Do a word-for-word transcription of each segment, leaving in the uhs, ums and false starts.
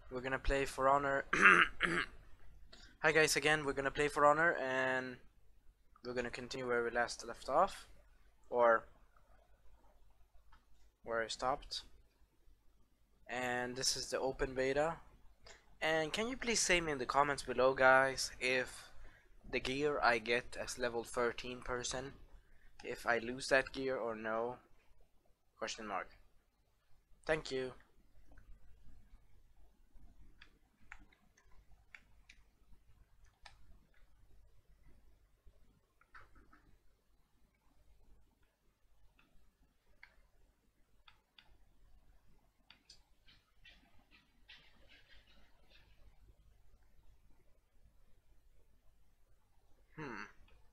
We're gonna play For Honor. Hi guys, again, we're gonna play For Honor and we're gonna continue where we last left off, or where I stopped. And this is the open beta. And can you please say me in the comments below, guys, if the gear I get as level thirteen person, if I lose that gear or no? Question mark. Thank you. Hmm.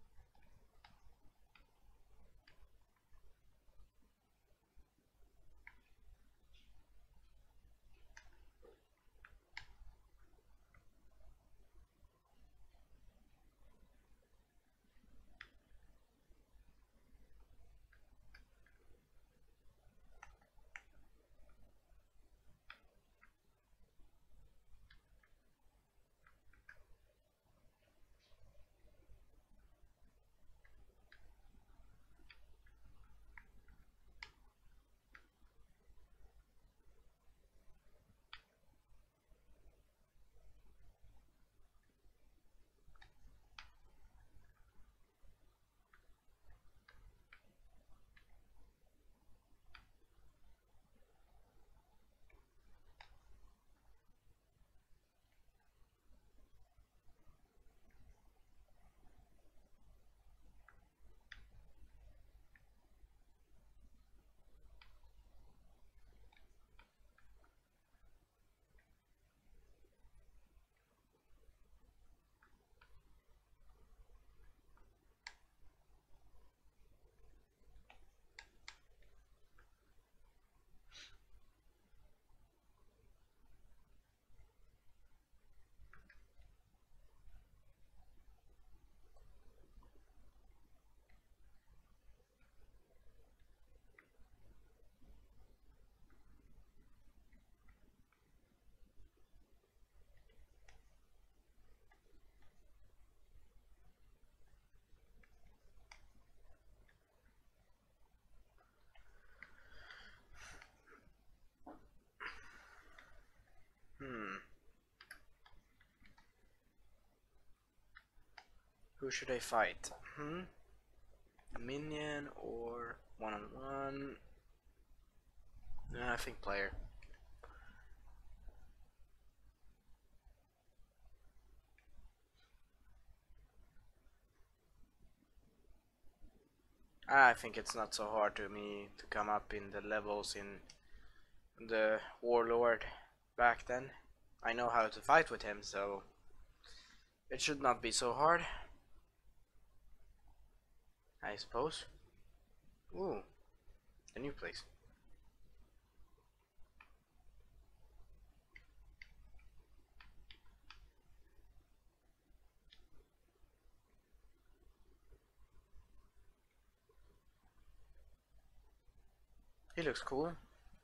Hmm. Who should I fight? Hmm. Minion or one on one? Nah, I think player. I think it's not so hard to me to come up in the levels in the Warlord back then. I know how to fight with him, so it should not be so hard, I suppose. Ooh, a new place. He looks cool.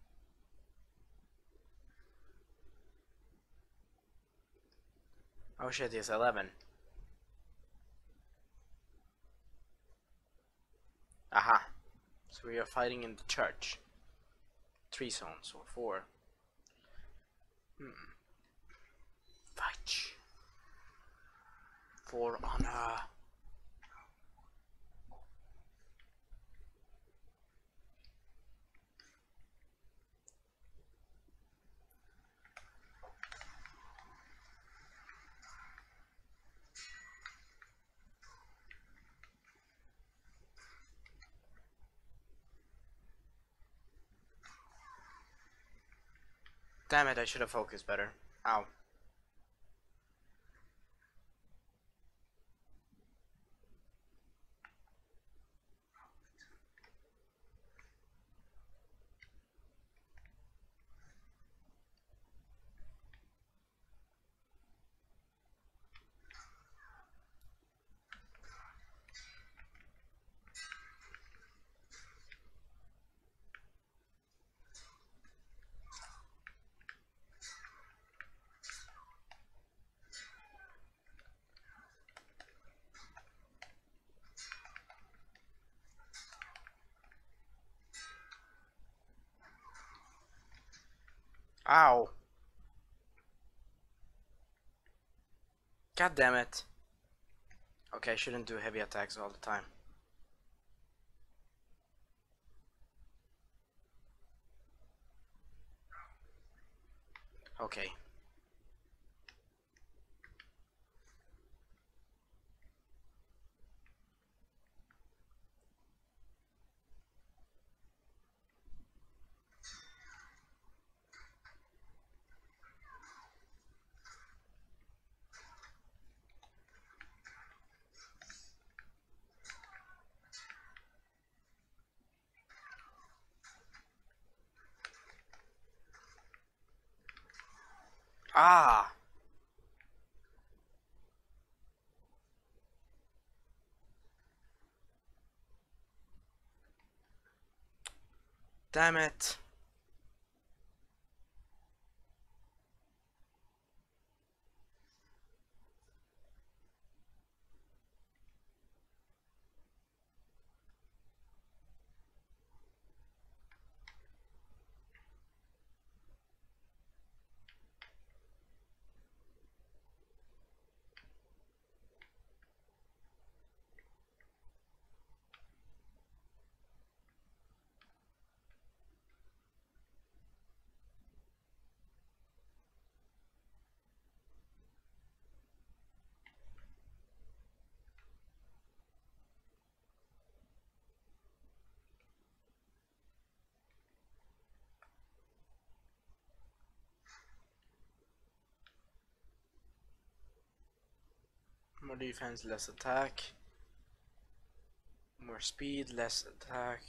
Oh shit, he's eleven. Aha. So we are fighting in the church. Three zones, or four. Hmm. Fight. For honor. Damn it, I should have focused better. Ow. Ow. God damn it. Okay, I shouldn't do heavy attacks all the time. Okay. Ah! Damn it. More defense, less attack. More speed, less attack.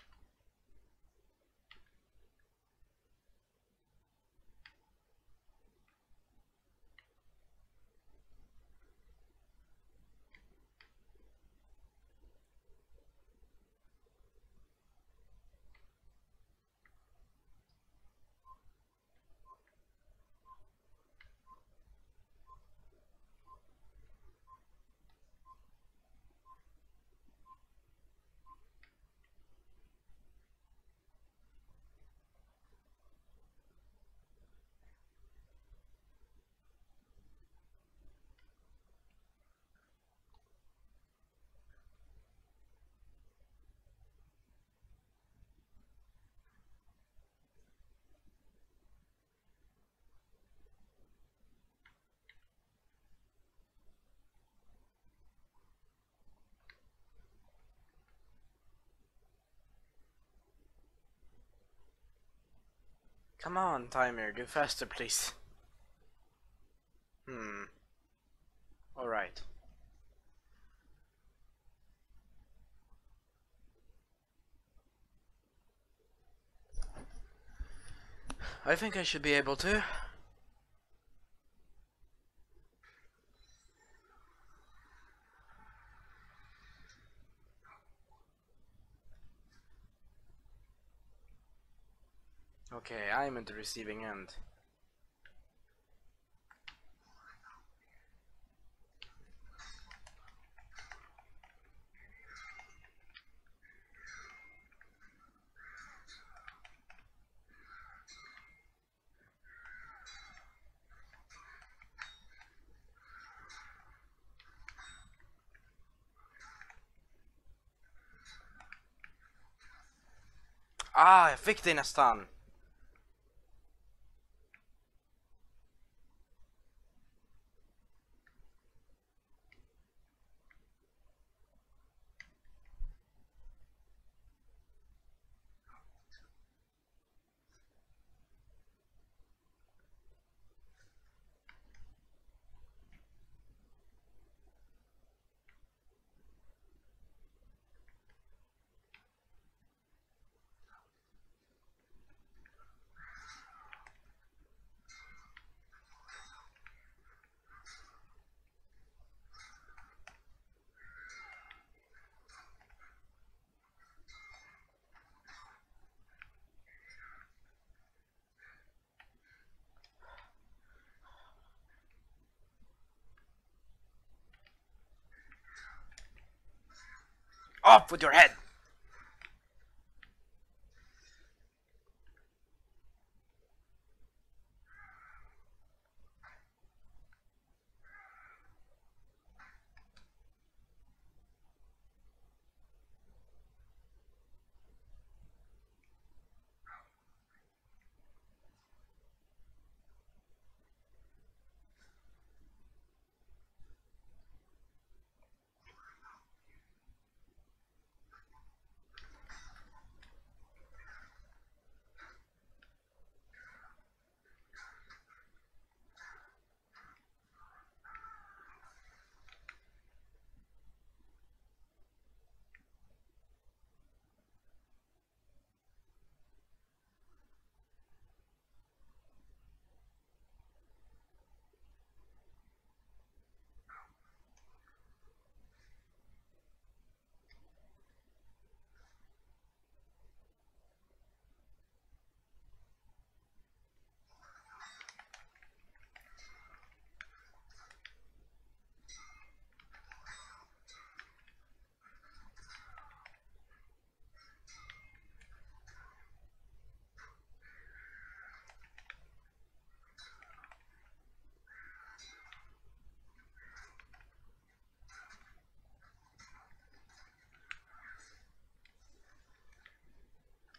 Come on, timer, do faster, please. Hmm. Alright. I think I should be able to. Okay, I'm in the receiving end. Ah, jag fick det nästan. Off with your head!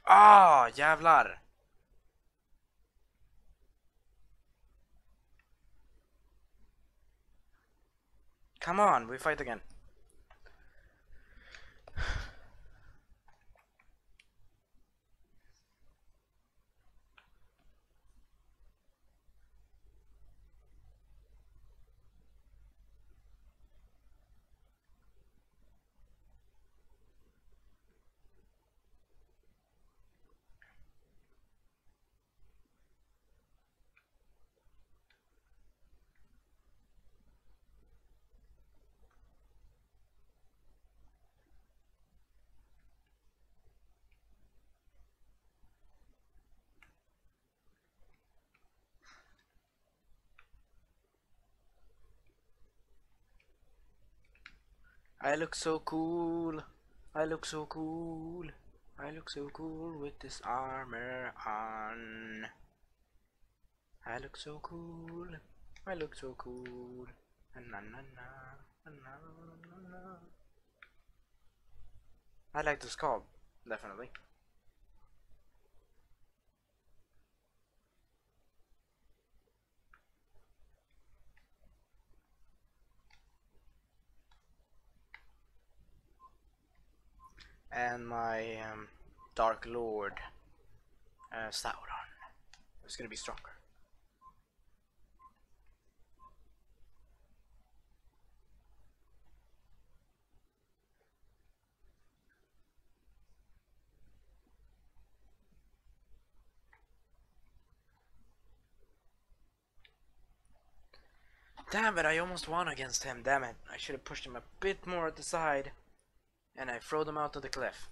Ah, jävlar! Come on, we fight again. I look so cool. I look so cool. I look so cool with this armor on. I look so cool. I look so cool. Na na na na na na na. I like this call, definitely. And my um, Dark Lord, uh, Sauron, is gonna be stronger. Damn it, I almost won against him, damn it. I should have pushed him a bit more at the side, and I throw them out of the cliff.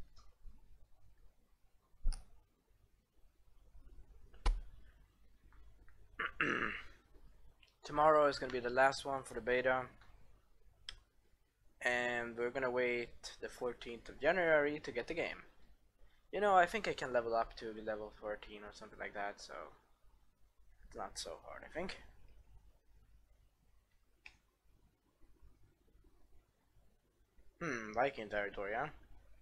Tomorrow is gonna be the last one for the beta, and we're gonna wait the fourteenth of January to get the game. You know, I think I can level up to level fourteen or something like that, so it's not so hard, I think. Hmm, Viking territory, huh?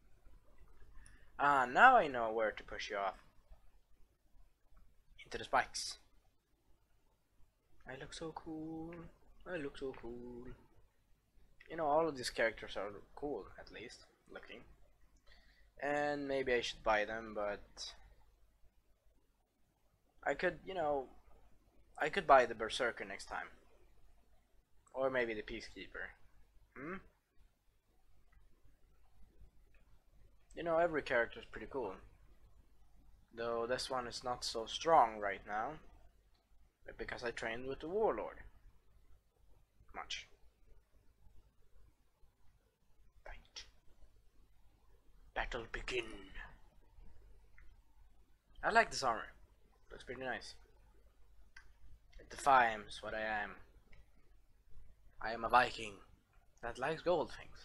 Ah, now I know where to push you off. Into the spikes. I look so cool. I look so cool. You know, all of these characters are cool, at least, looking. And maybe I should buy them, but I could, you know, I could buy the Berserker next time. Or maybe the Peacekeeper. Hmm? You know, every character is pretty cool. Though this one is not so strong right now. Because I trained with the Warlord. Much. Fight. Battle begin. I like this armor. Looks pretty nice. It defies what I am. I am a Viking that likes gold things.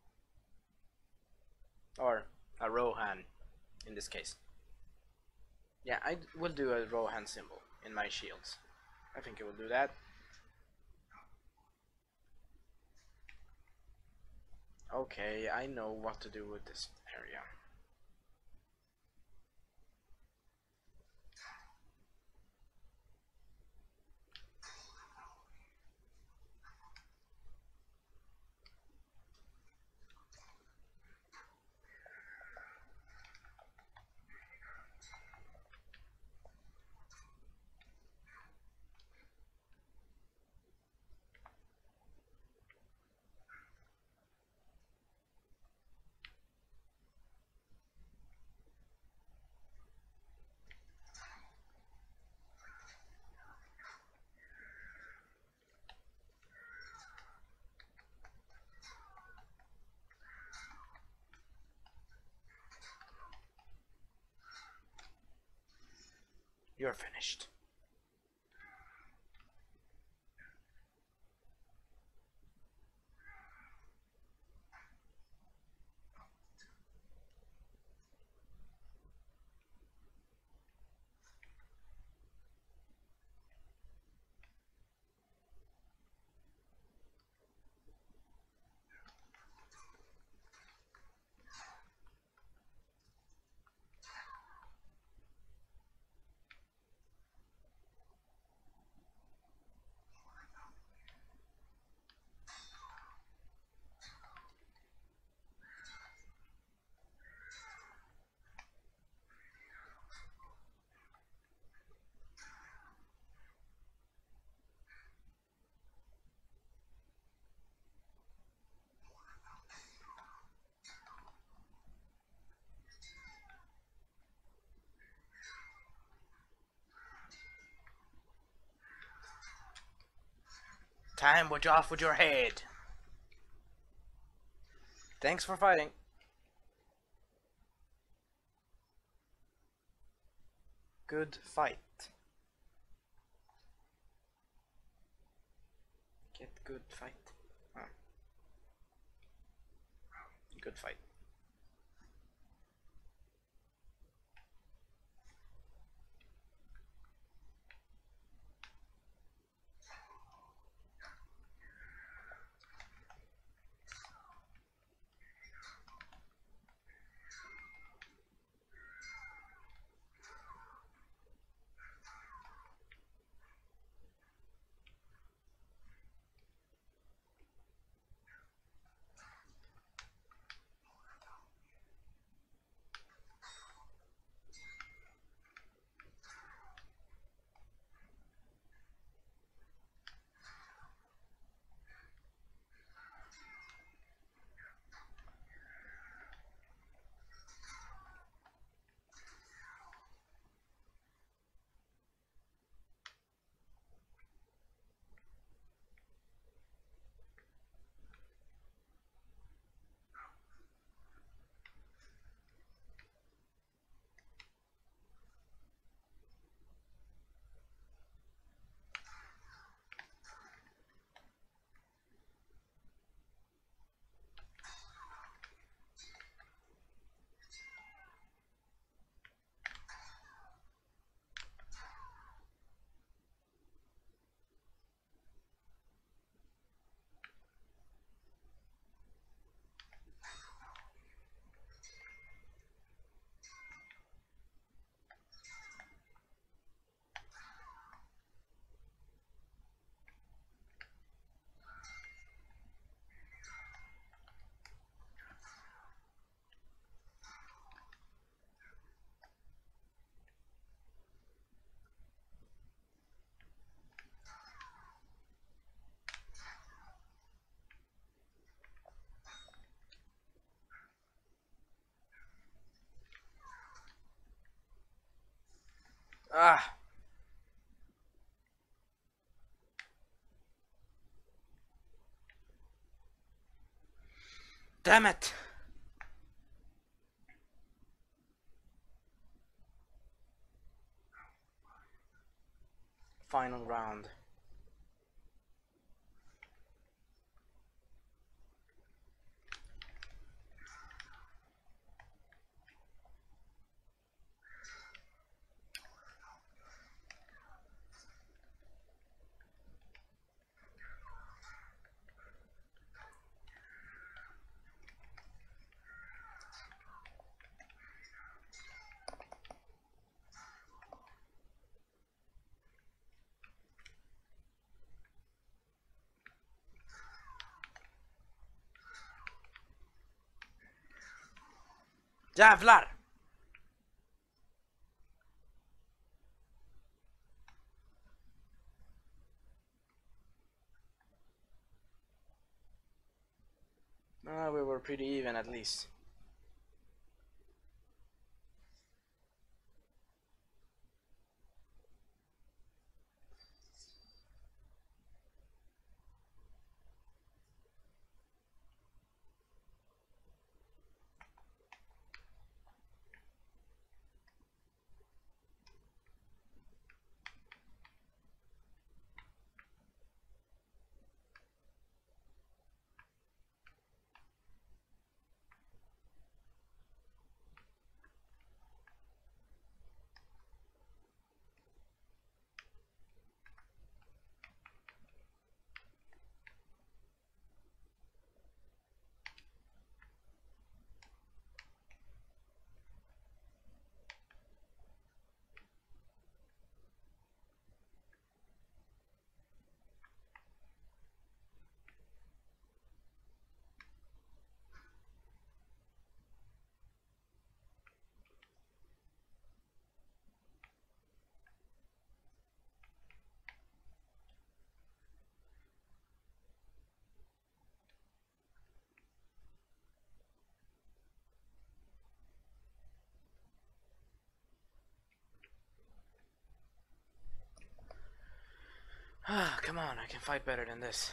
Or a Rohan in this case. Yeah, I will do a Rohan symbol in my shields. I think it will do that. Okay, I know what to do with this area. You're finished. Time would you off with your head. Thanks for fighting. Good fight. Get good fight. Huh. Good fight. Ah. Damn it. Final round. Jävlar! Uh, we were pretty even at least. Ah, come on, I can fight better than this.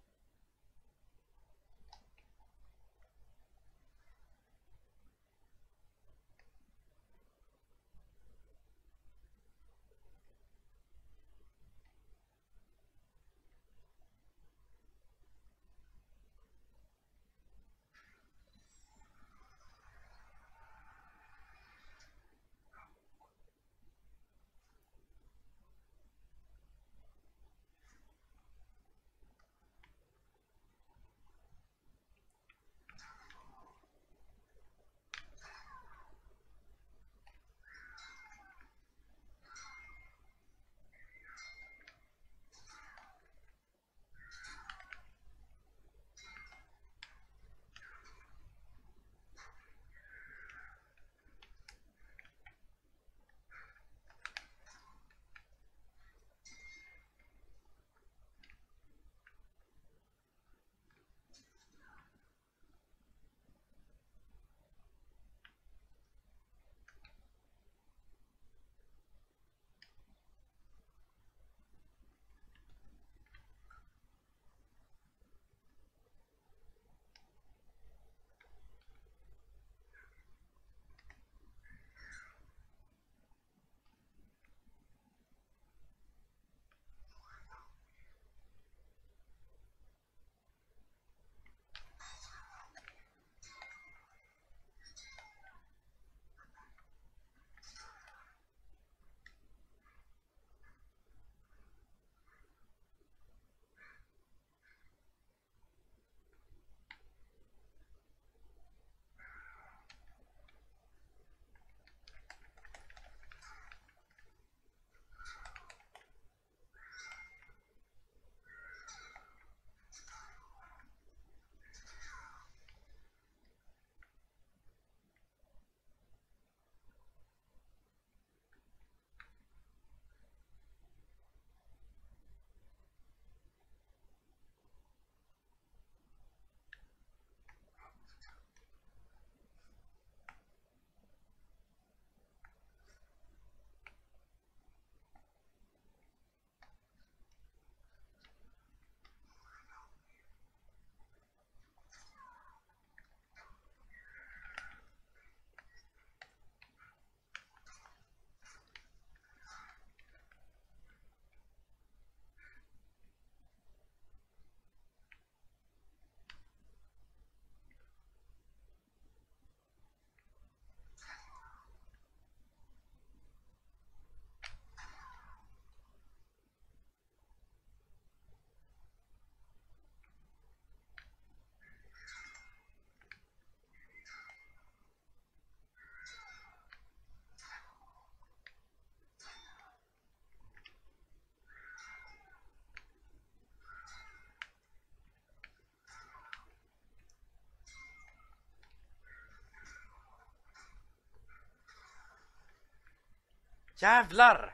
Jävlar!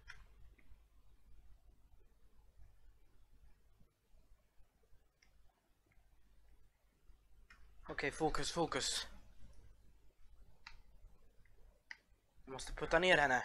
Okej, fokus, fokus. Jag måste putta ner henne.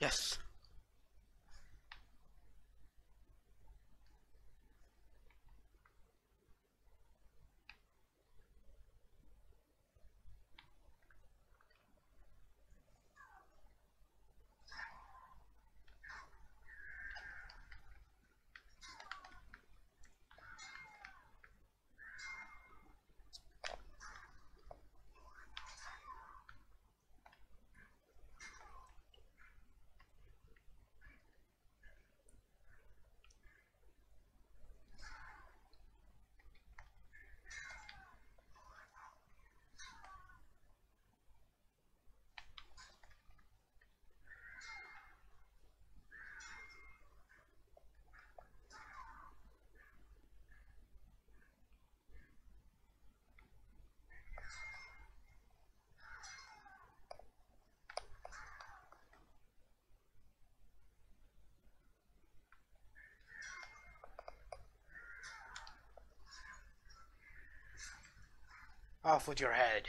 Yes. Off with your head.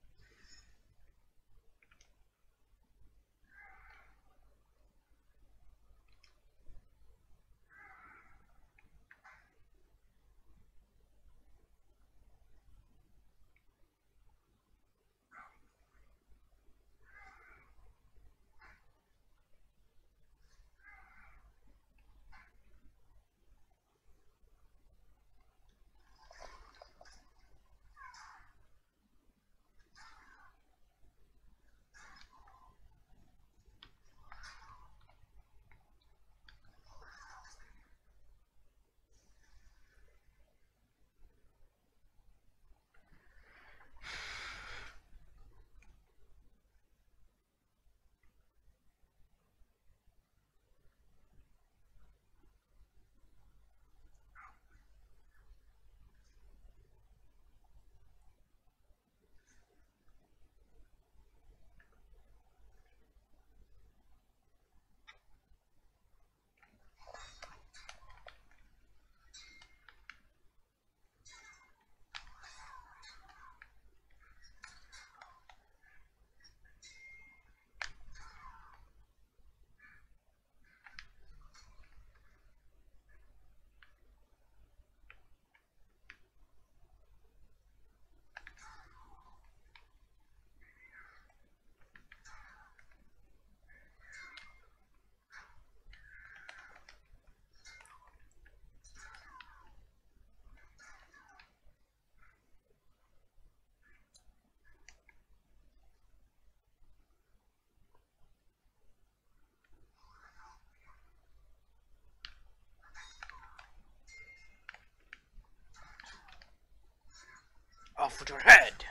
Off with your head.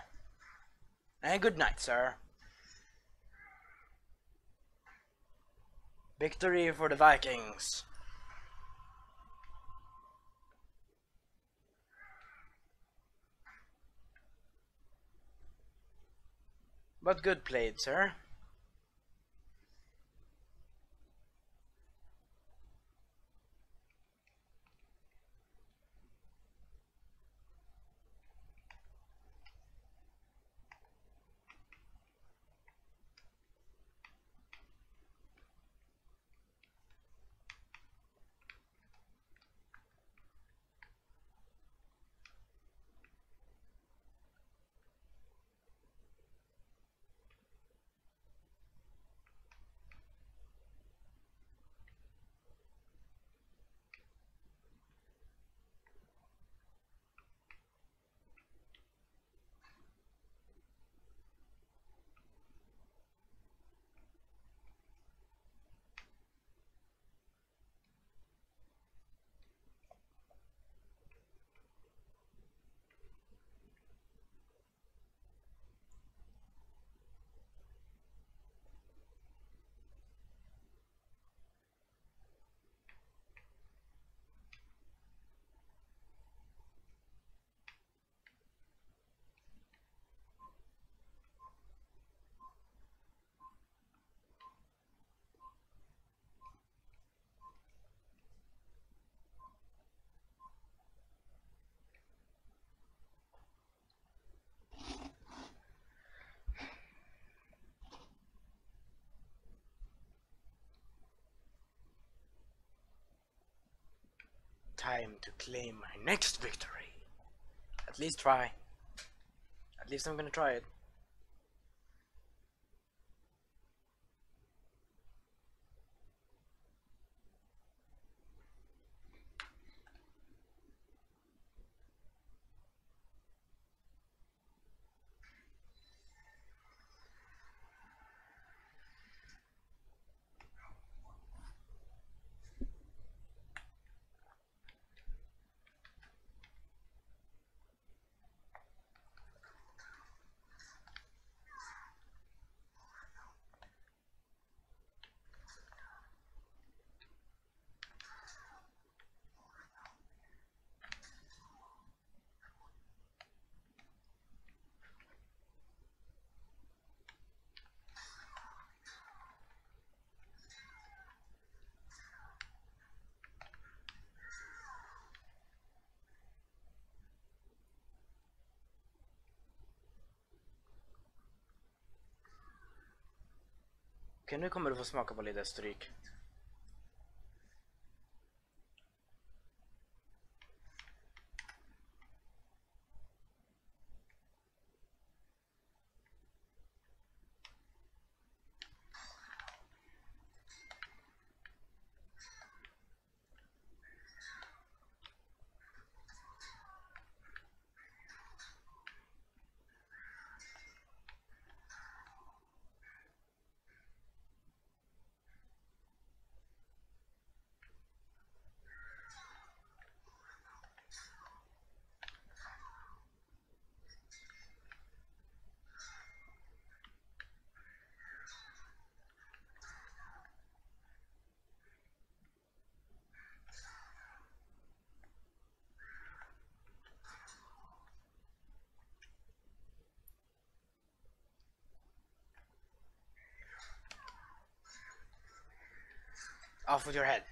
And good night, sir. Victory for the Vikings. But good played, sir. time to claim my next victory. At least try. At least I'm gonna try it. Okej, nu kommer du få smaka på lite stryk. Off with your head.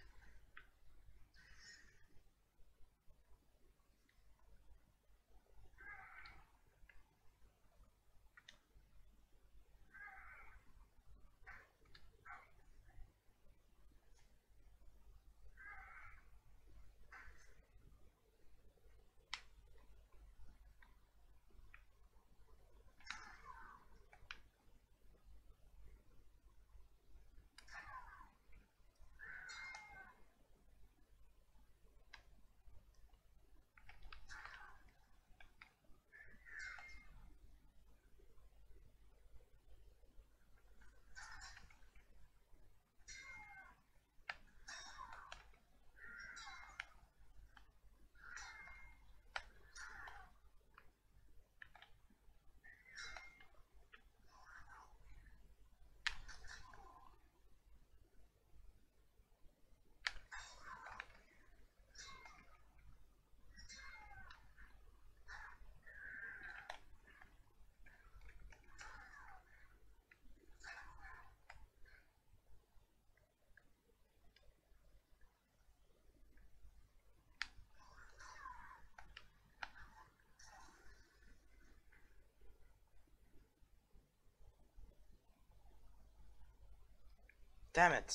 Damn it.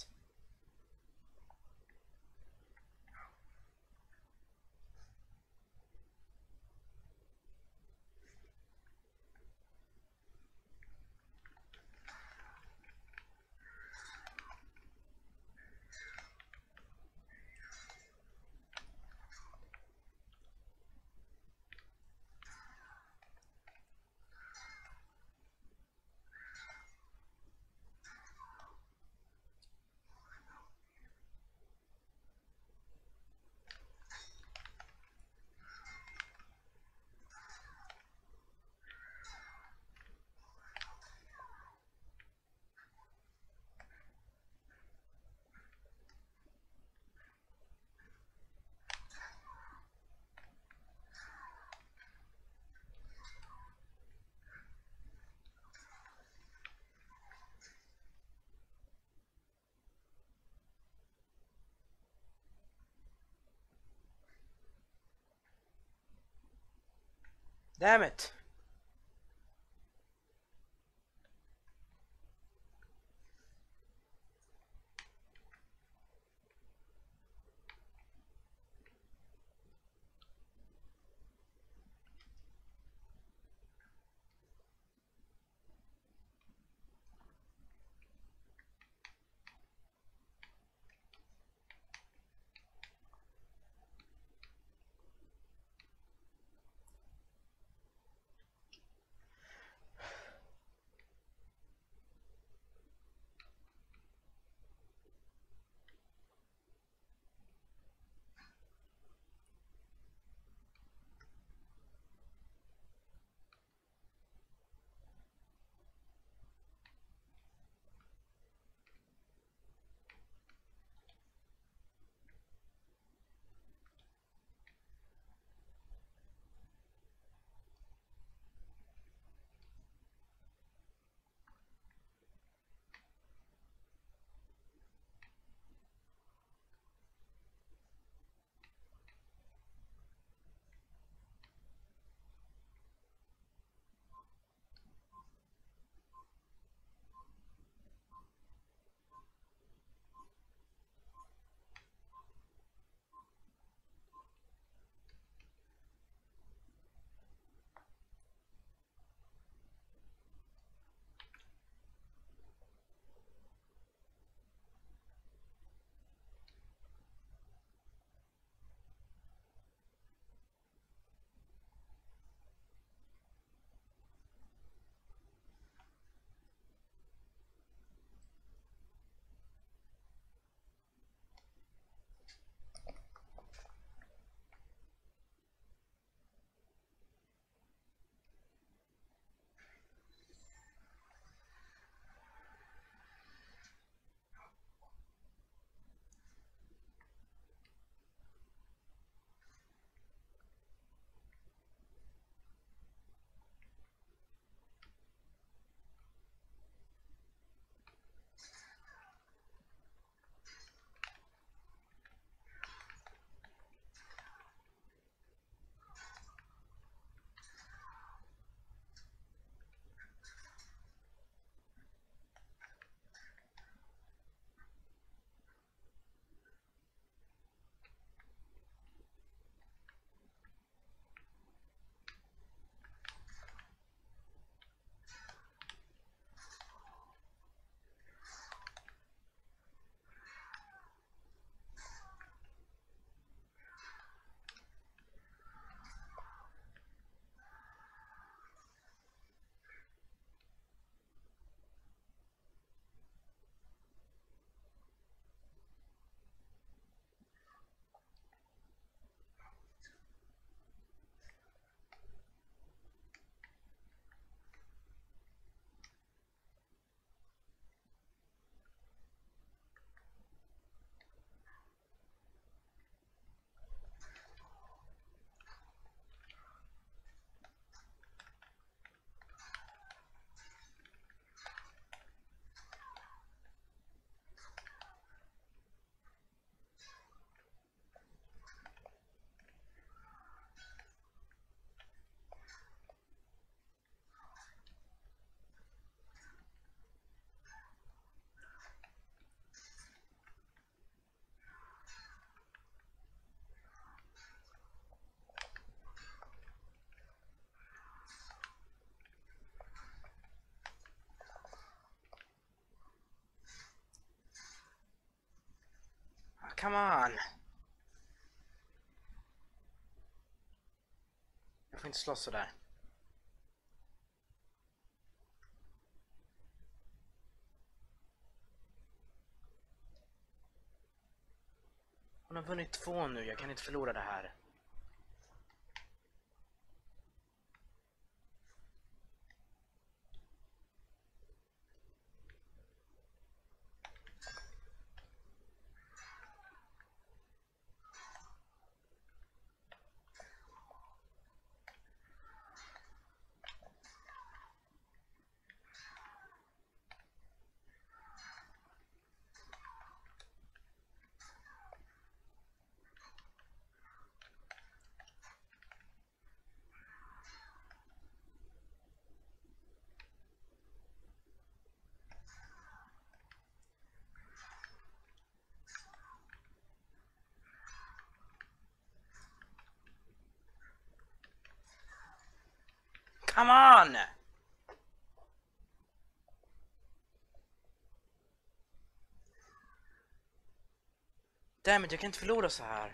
Damn it. come on! Jag får inte slåss sådär. Hon har vunnit två nu, jag kan inte förlora det här. Come on! Damn it, jag kan inte förlora så här.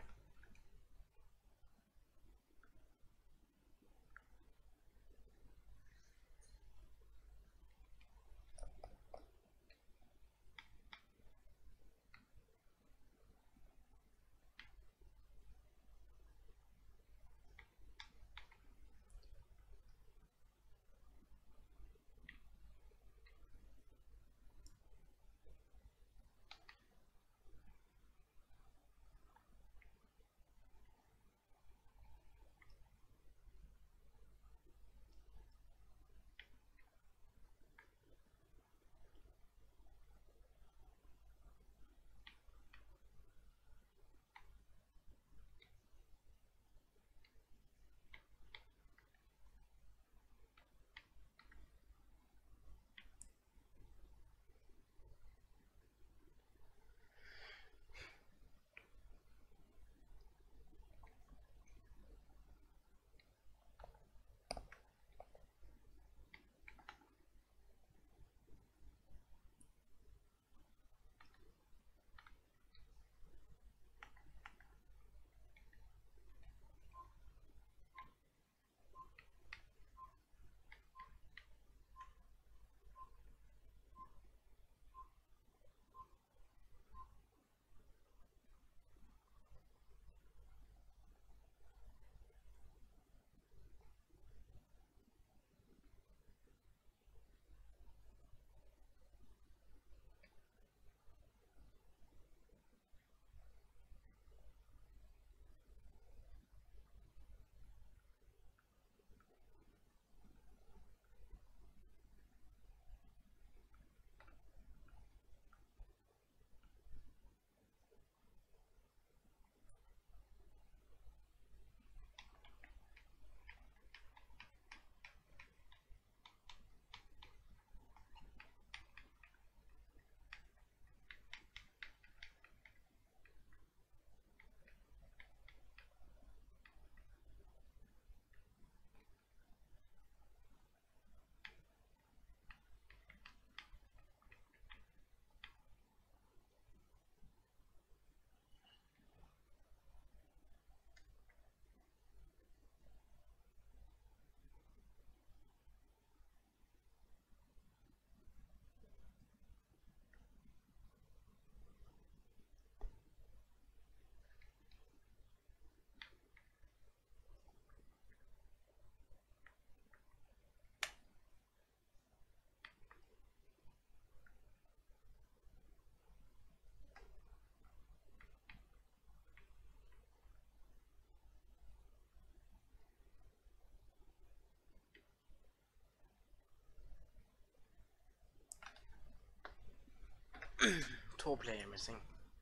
Two player missing.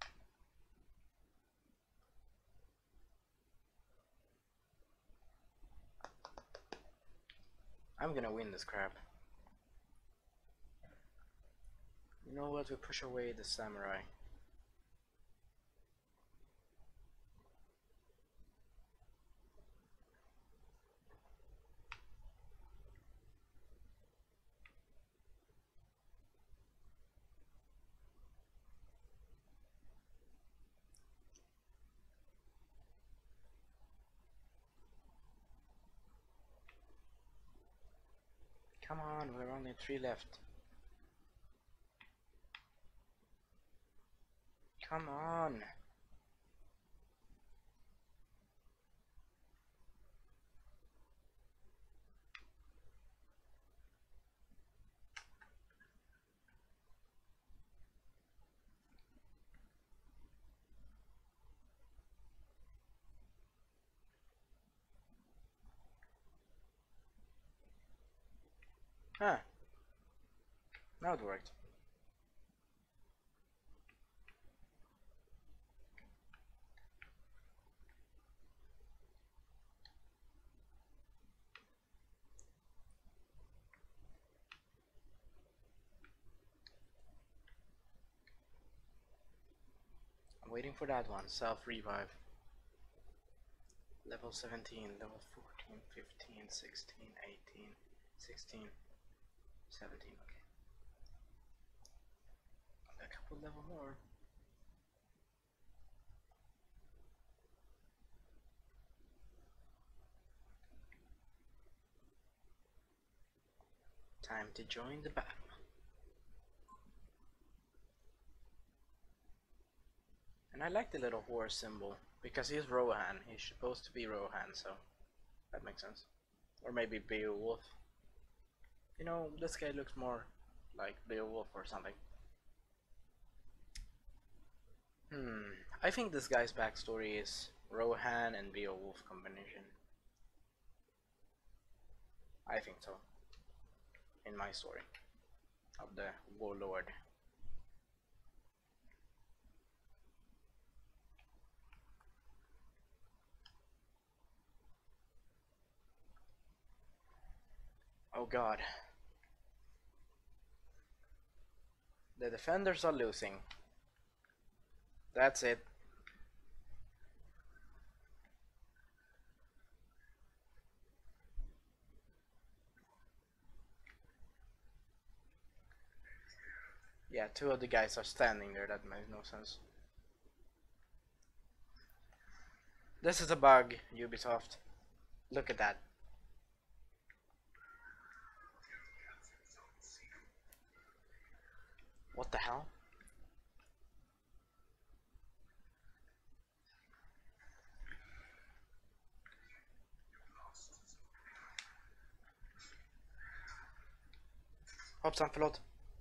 I'm gonna win this crap. You know what? We push away the samurai. Come on, we're only three left. Come on. Huh. Now it worked. I'm waiting for that one. Self-revive. Level seventeen, level fourteen, fifteen, sixteen, eighteen, sixteen, seventeen, okay. A couple level more. Time to join the battle. And I like the little horse symbol because he's Rohan. He's supposed to be Rohan, so that makes sense. Or maybe Beowulf. You know, this guy looks more like Beowulf or something. Hmm. I think this guy's backstory is Rohan and Beowulf combination. I think so. In my story of the warlord. Oh god. The defenders are losing. That's it. Yeah, two of the guys are standing there. That makes no sense. This is a bug, Ubisoft. Look at that. What the hell? Hoppsan, förlåt.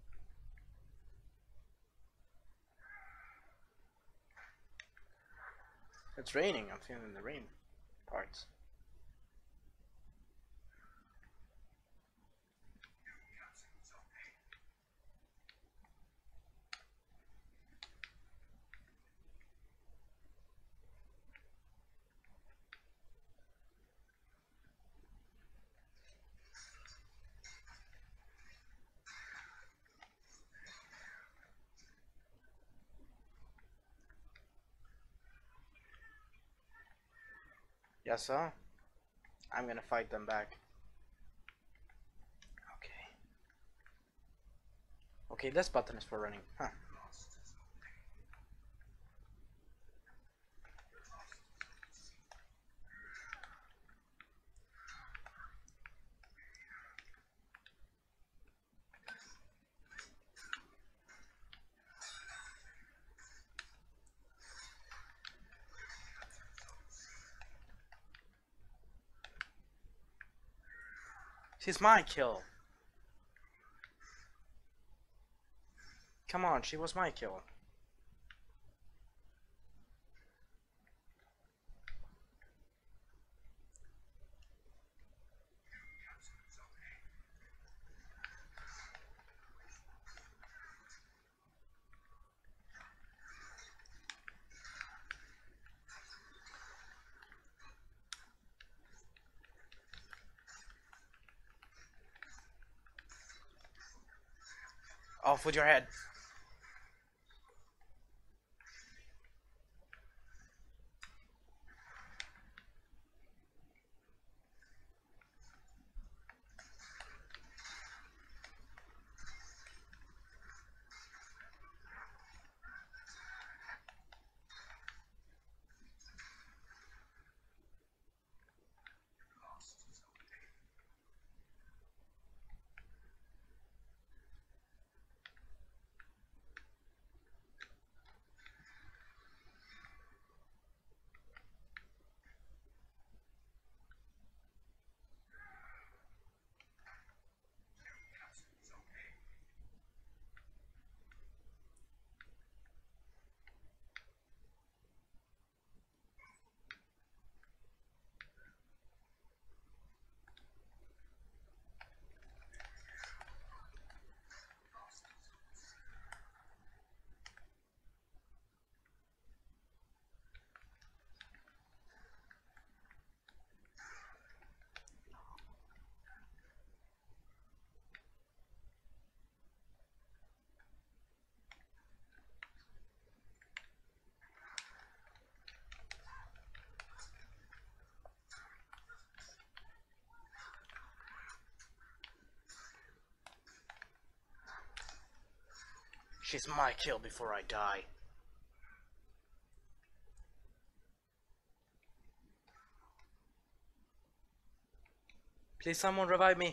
It's raining, I'm feeling the rain parts. Yes, sir. I'm gonna fight them back. Okay. Okay, this button is for running. Huh. She's my kill. Come on, she was my kill. Off with your head. She's my kill before I die. Please someone revive me.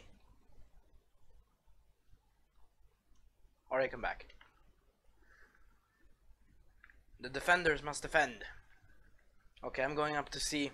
Or I come back. The defenders must defend. Okay, I'm going up to see.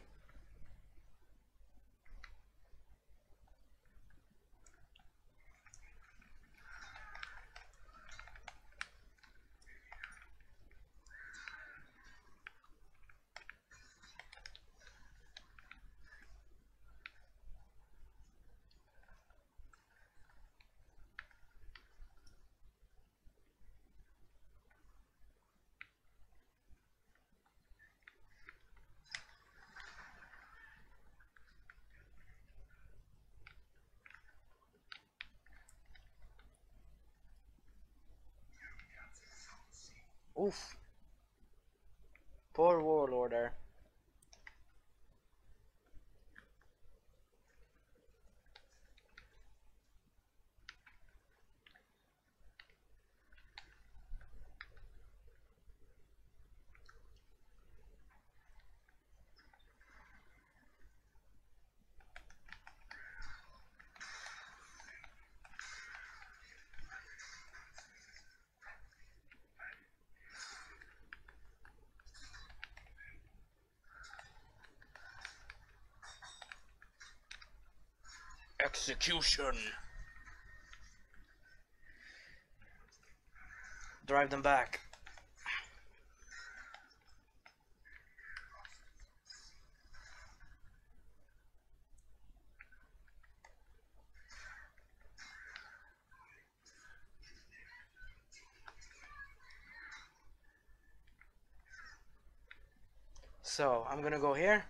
Oof. Poor warlorder. Execution. Drive them back. So I'm gonna go here.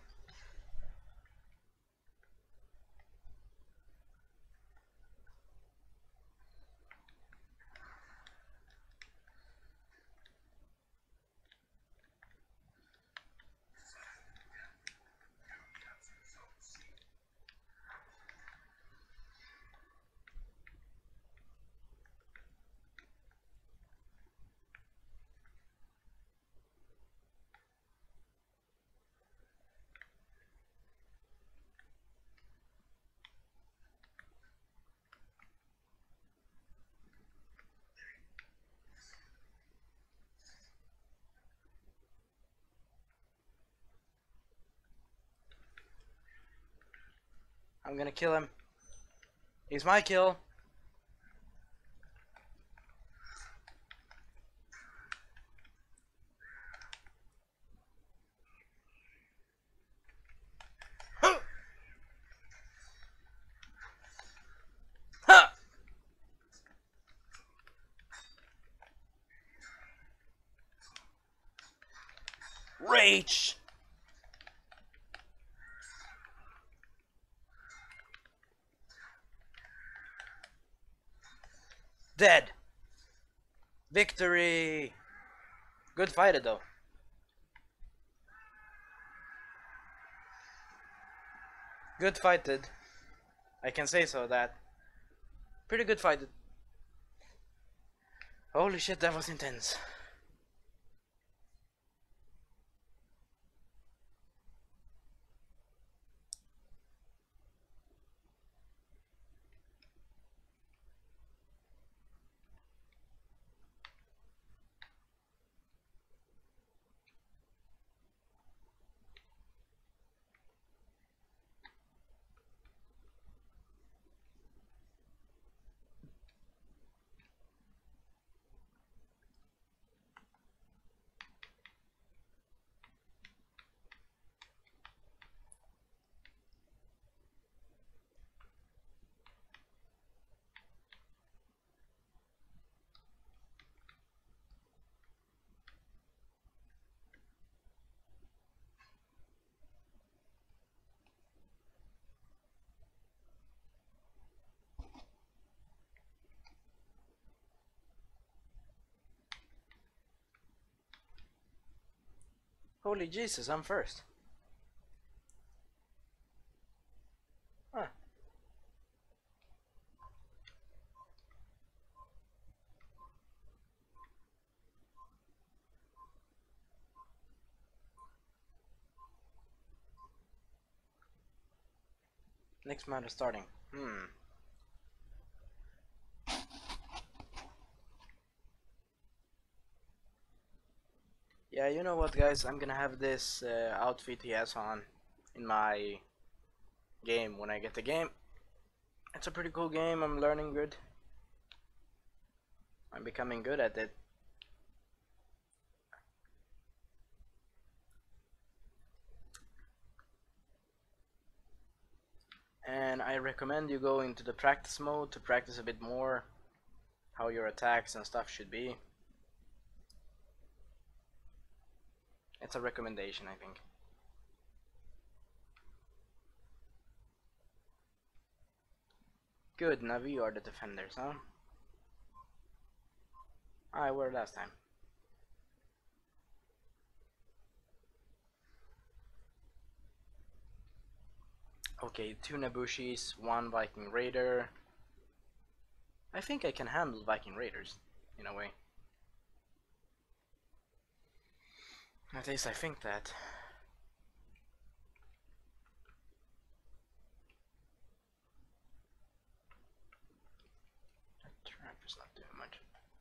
I'm gonna kill him. He's my kill. Huh! Huh! Rage. Dead. Victory. Good fight though. Good fighted. I can say so that. Pretty good fighted. Holy shit, that was intense. Holy Jesus, I'm first. Huh. Next matter starting. Hmm. Yeah, you know what, guys? I'm gonna have this uh, outfit he has on in my game when I get the game. It's a pretty cool game. I'm learning good. I'm becoming good at it. And I recommend you go into the practice mode to practice a bit more how your attacks and stuff should be. It's a recommendation, I think. Good, now we are the defenders, huh? I were last time. Okay, two Nabushis, one Viking Raider. I think I can handle Viking Raiders, in a way. At least I think that. That trap is not doing much.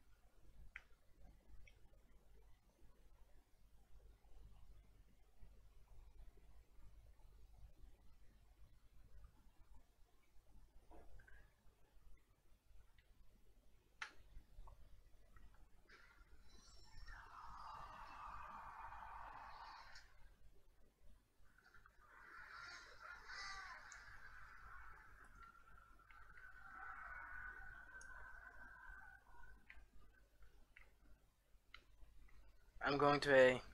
I'm going to a...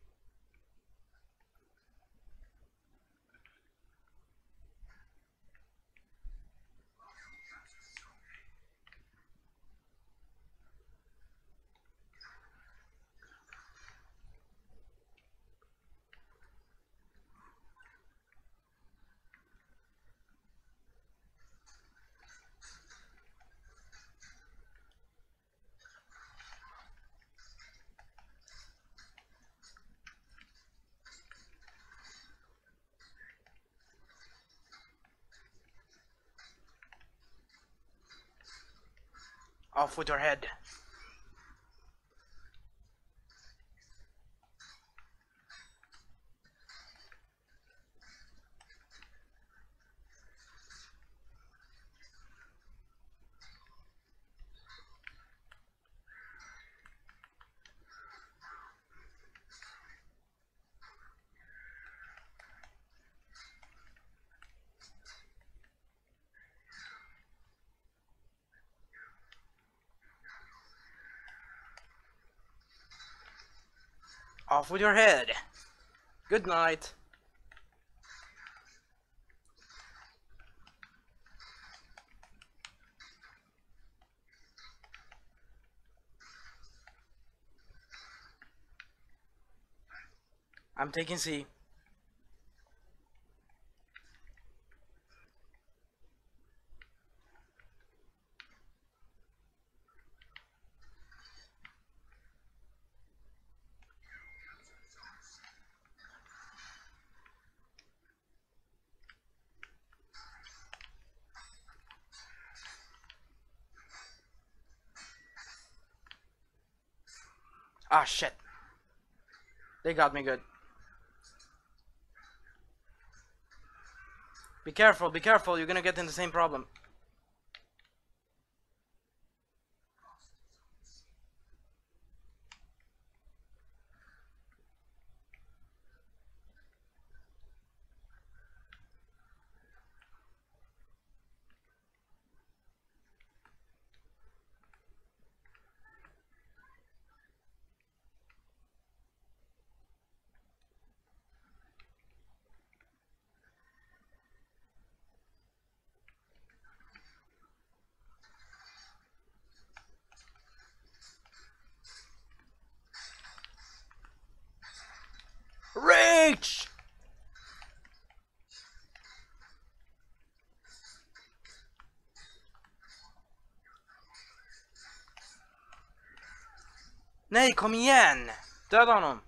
Off with your head. Off with your head. Good night. I'm taking C. Ah, shit. They got me good. Be careful, be careful. You're gonna get in the same problem. Reach! Nej, kom igen! Döda honom!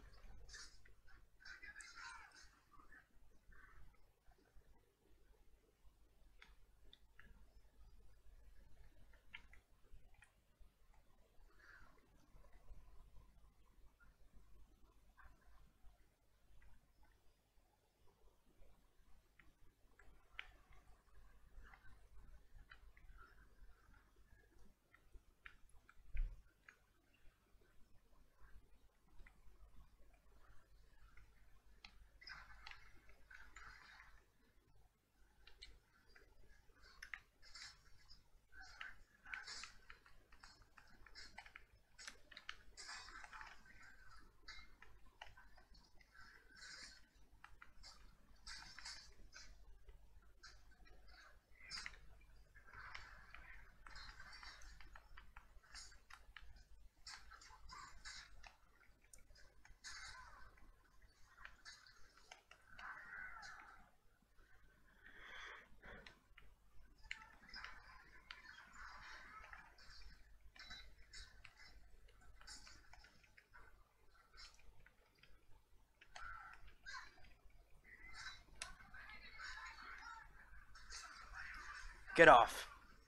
get off.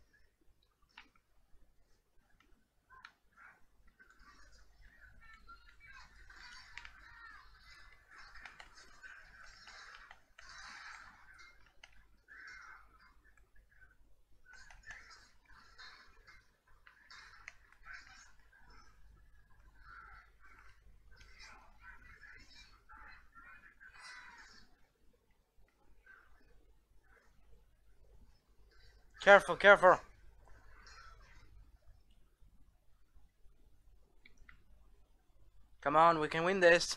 Careful, careful. Come on, we can win this.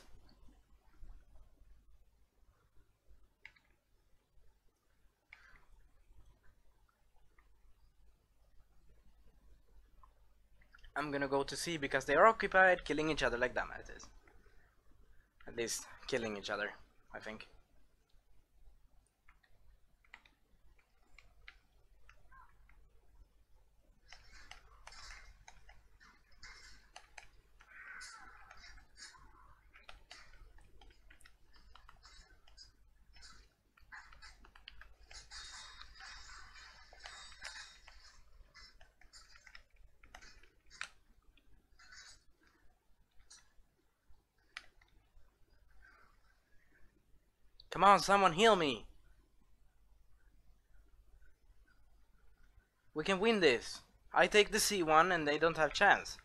I'm gonna go to C because they are occupied killing each other like dumbasses. At least killing each other, I think. Come on, someone heal me. We can win this. I take the C one and they don't have chance.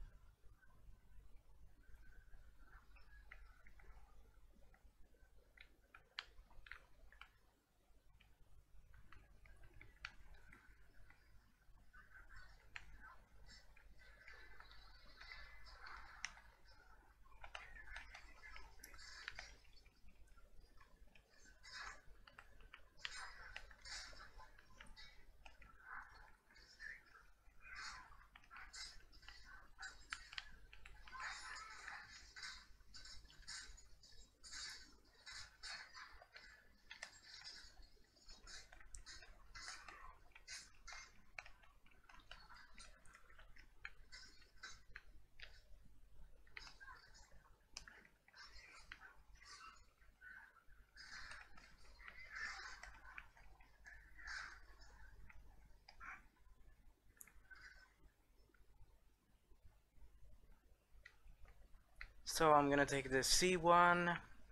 So I'm gonna take the C one.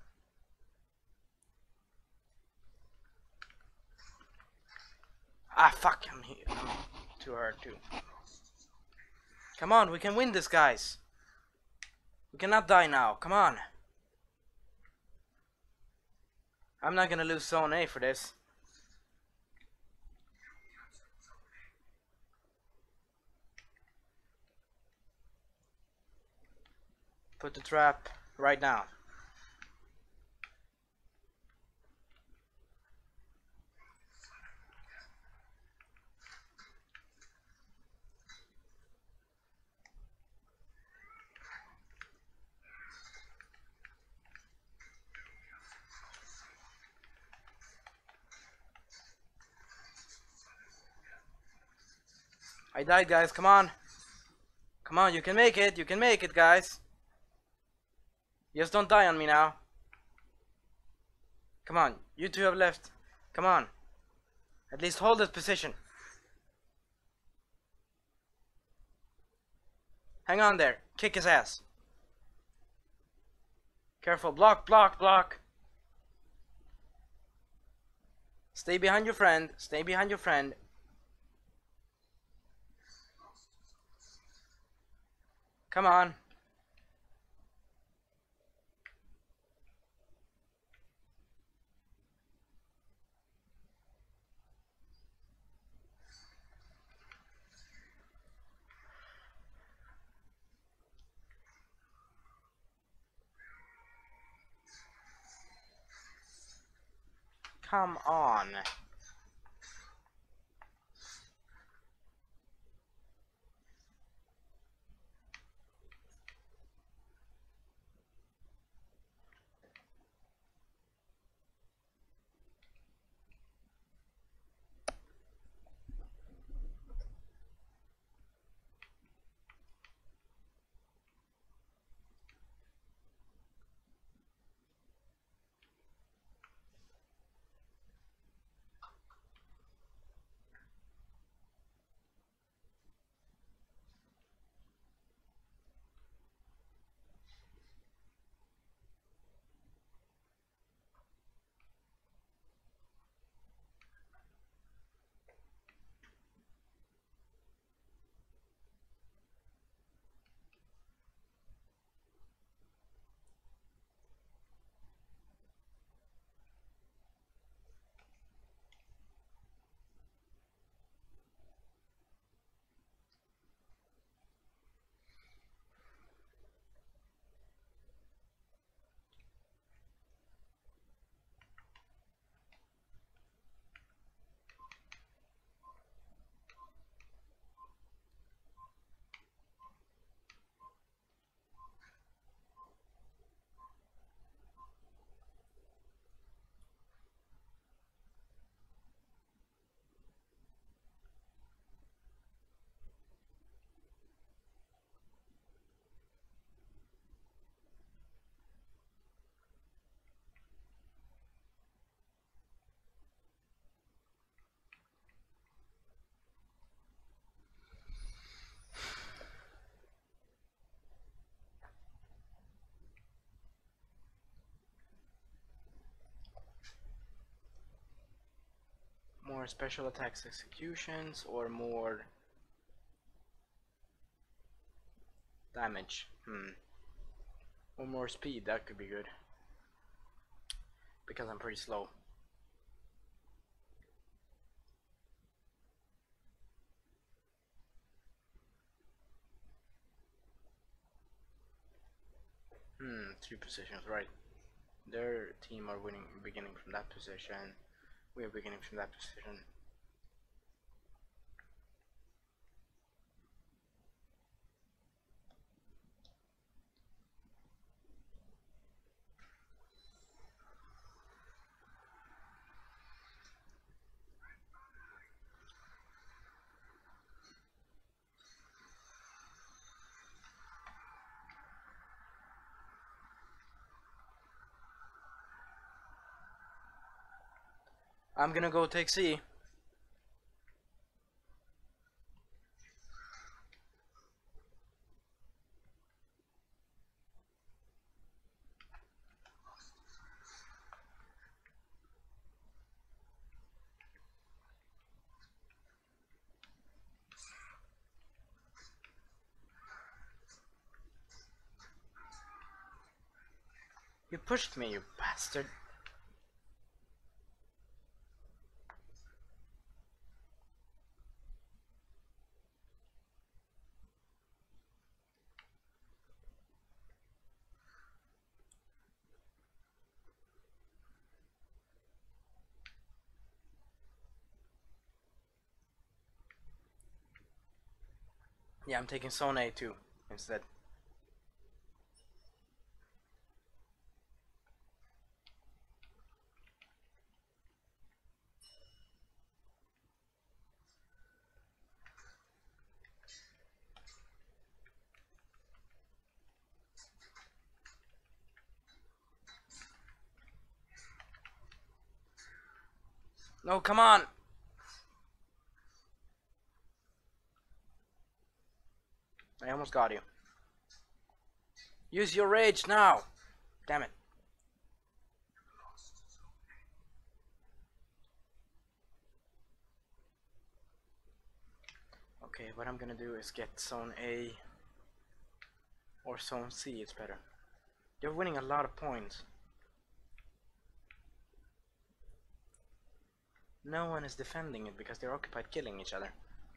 Ah, fuck, I'm here. I'm too hard too. Come on, we can win this, guys. We cannot die now, come on. I'm not gonna lose zone A for this. Put the trap right now. I died, guys, come on. Come on, you can make it, you can make it, guys. Just don't die on me now. Come on, you two have left. Come on. At least hold this position. Hang on there. Kick his ass. Careful. Block, block, block. Stay behind your friend. Stay behind your friend. Come on. Come on. More special attacks executions or more damage? Hmm. Or more speed, that could be good. Because I'm pretty slow. Hmm, three positions, right. Their team are winning, beginning from that position. We are beginning from that position. I'm gonna go take C. You pushed me, you bastard. Yeah, I'm taking zone A too, instead. No, come on! I almost got you. Use your rage now! Damn it. Okay, what I'm gonna do is get zone A or zone C, it's better. They're winning a lot of points. No one is defending it because they're occupied killing each other.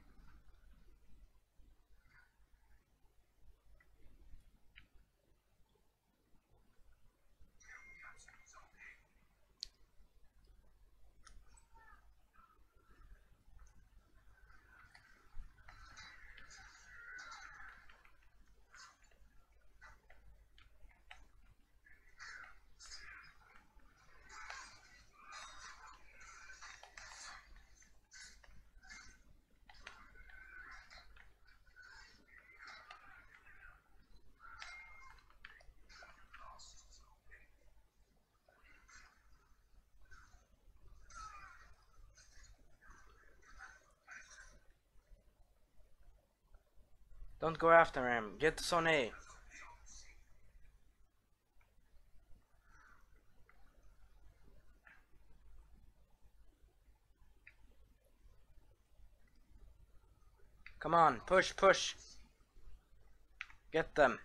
Don't go after him. Get to zone A. Come on, push, push. Get them.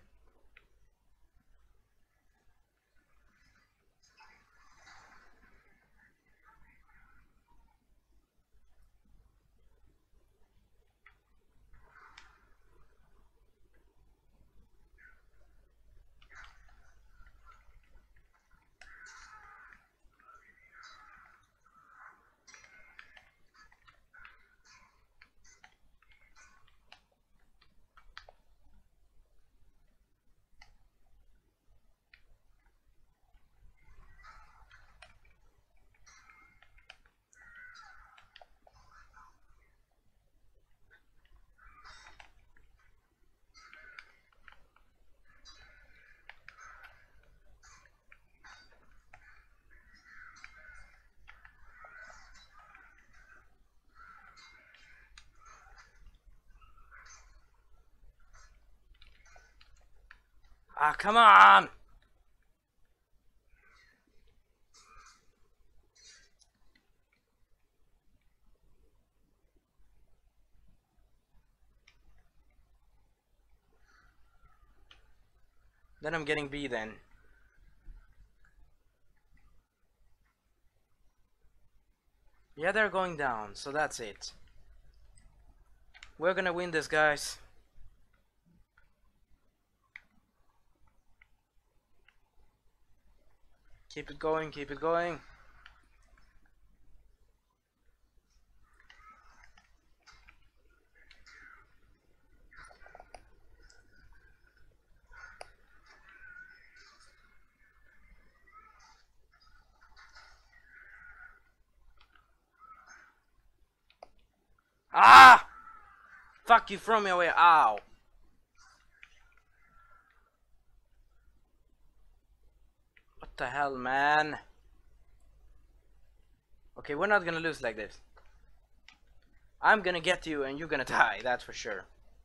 Ah, come on! Then I'm getting B then. Yeah, they're going down, so that's it. We're gonna win this, guys. Keep it going, keep it going. Ah! Fuck, you throw me away. Ow. What the hell, man? Okay, we're not gonna lose like this. I'm gonna get you and you're gonna die, that's for sure.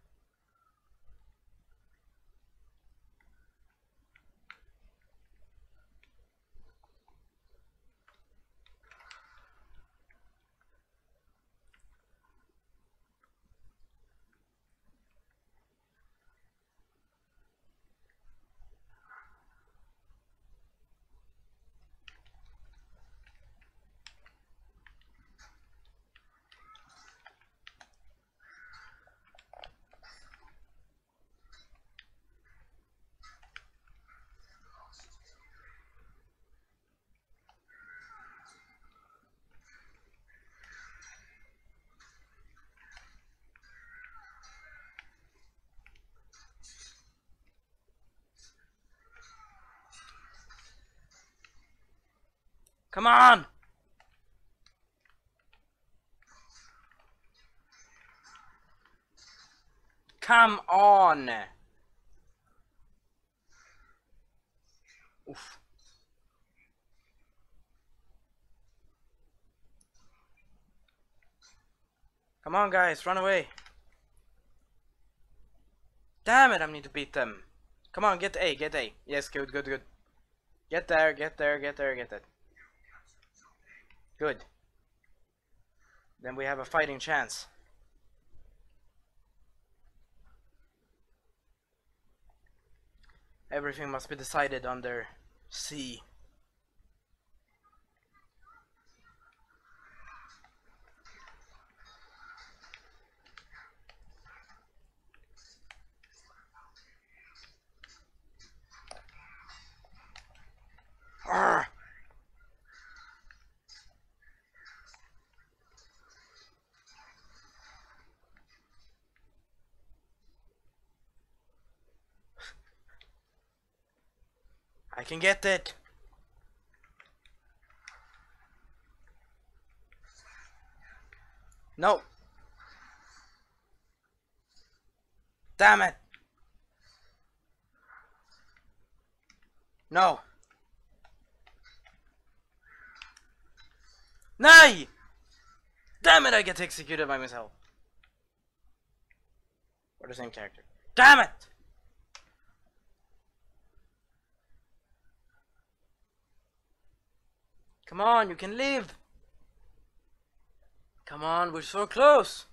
Come on! Come on! Oof. Come on, guys, run away. Damn it, I need to beat them. Come on, get A, get A. Yes, good, good, good. Get there, get there, get there, get it. Good. Then we have a fighting chance. Everything must be decided under C. Arrgh. I can get it. No. Damn it. No. Nay! Damn it, I get executed by myself. Or the same character. Damn it! Come on, you can live. Come on, we're so close.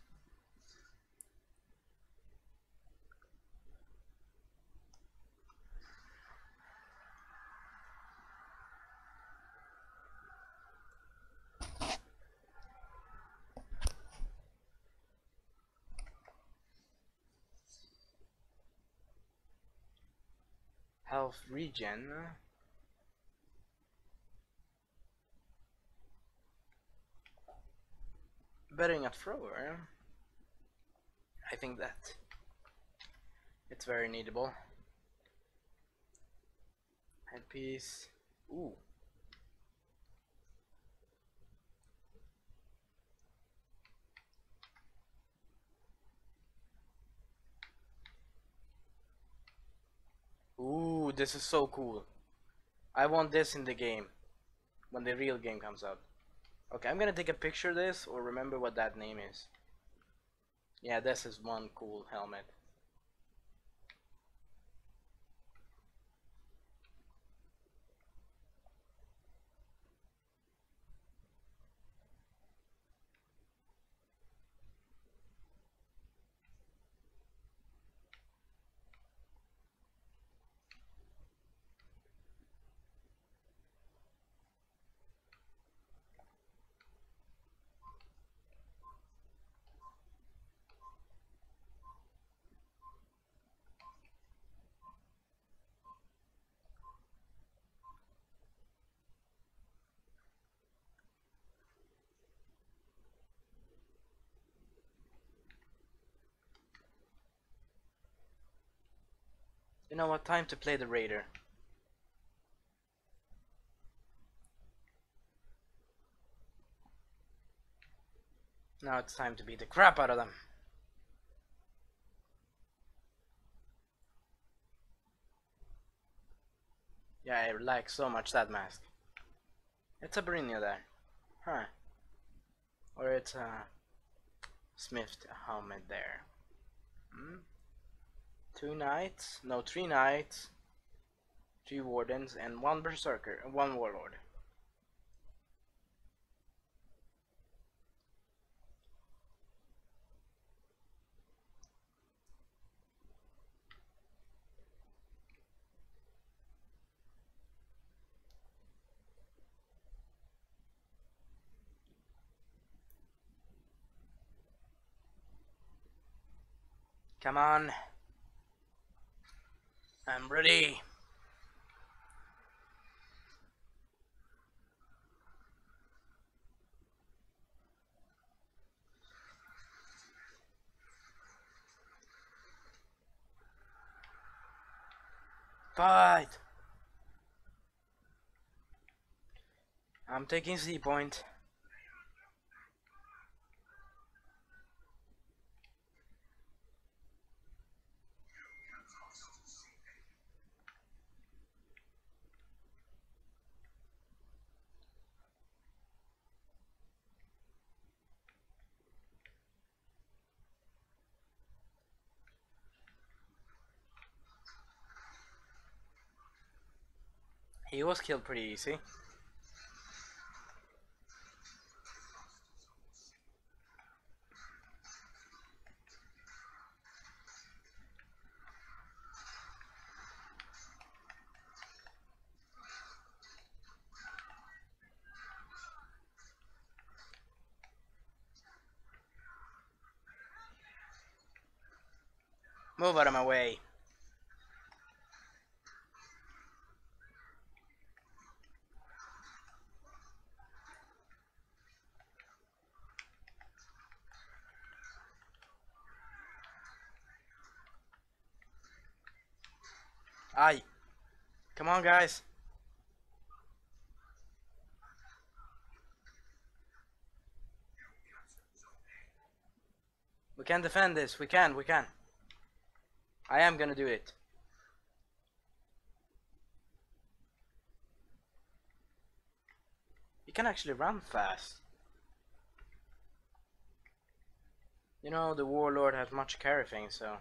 Health regen. Betting a thrower. I think that it's very needable. Headpiece. Ooh. Ooh, this is so cool. I want this in the game when the real game comes out. Okay, I'm gonna take a picture of this or remember what that name is. Yeah, this is one cool helmet. You know what? Time to play the Raider. Now it's time to beat the crap out of them. Yeah, I like so much that mask. It's a Brynja there. Huh. Or it's a Smith helmet there. Hmm? Two knights? No, three knights. Three wardens and one berserker and one warlord. Come on. I'm ready. Fight. I'm taking C point. He was killed pretty easy. Move out of my way. Aye. Come on, guys. We can defend this. We can. We can. I am gonna do it. You can actually run fast. You know, the warlord has much carry thing, so...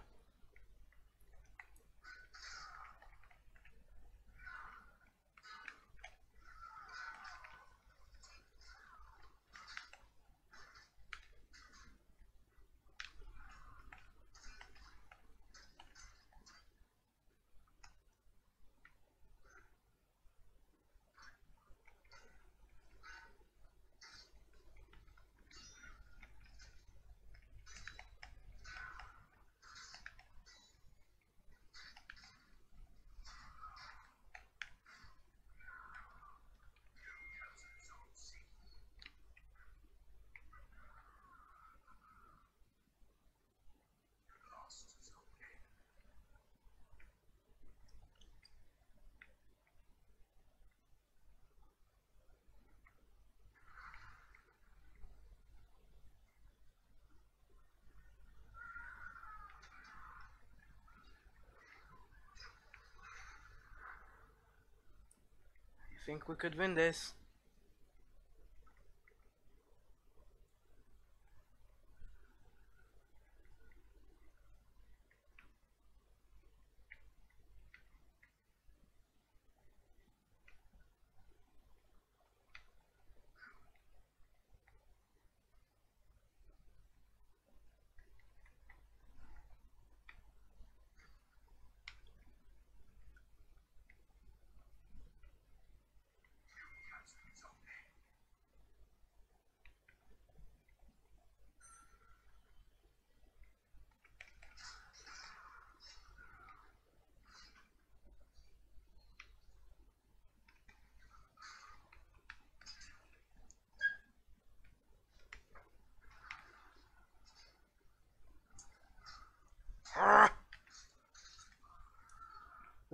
I think we could win this.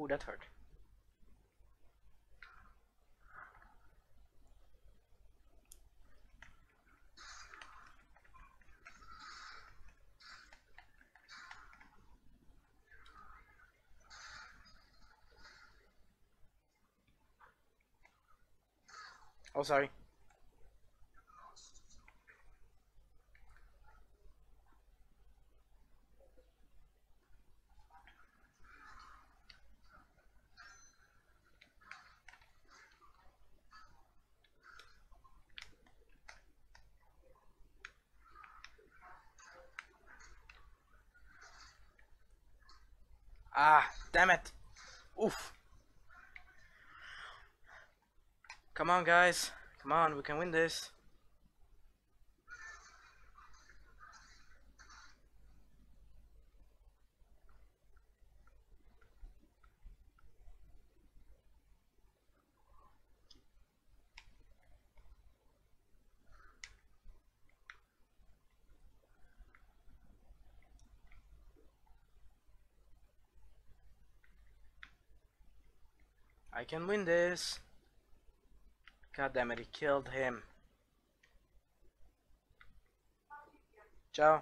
Ooh, that hurt. Oh, sorry. Ah, damn it. Oof. Come on, guys. Come on, we can win this. I can win this. God damn it, he killed him. Ciao.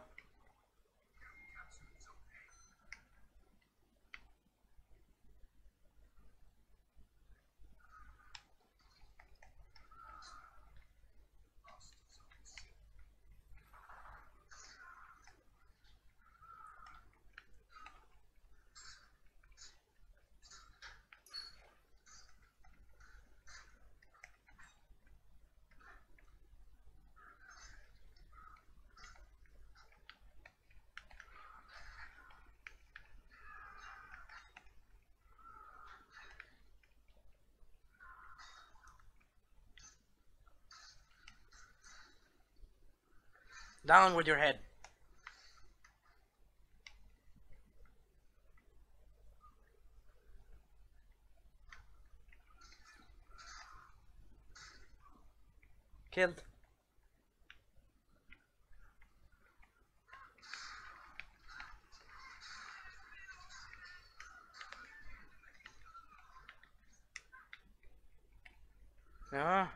Down with your head. Killed. Yeah.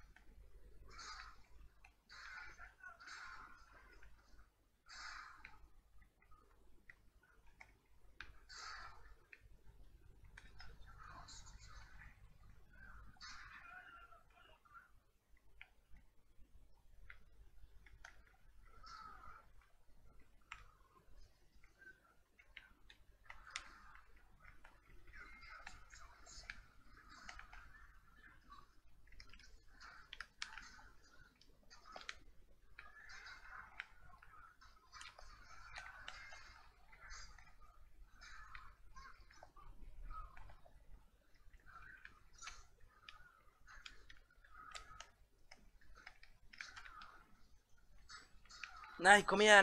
Nej, kom igen.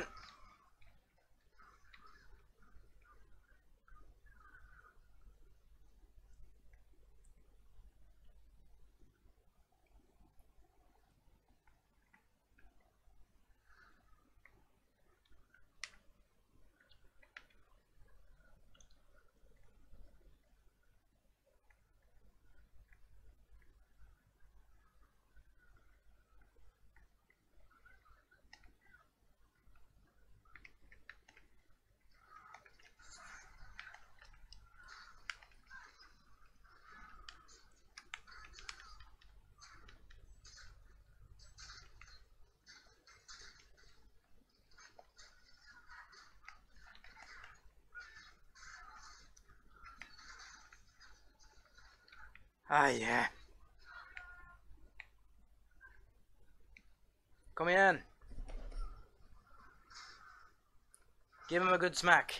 Ah, yeah. Kom igen. Give him a good smack.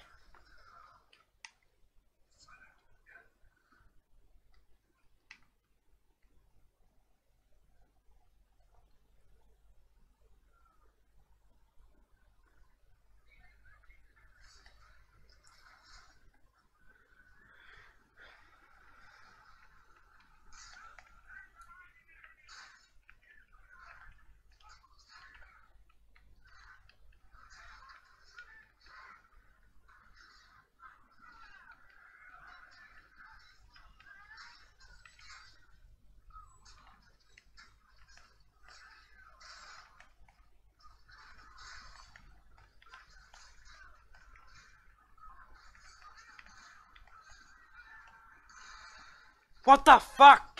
What the fuck?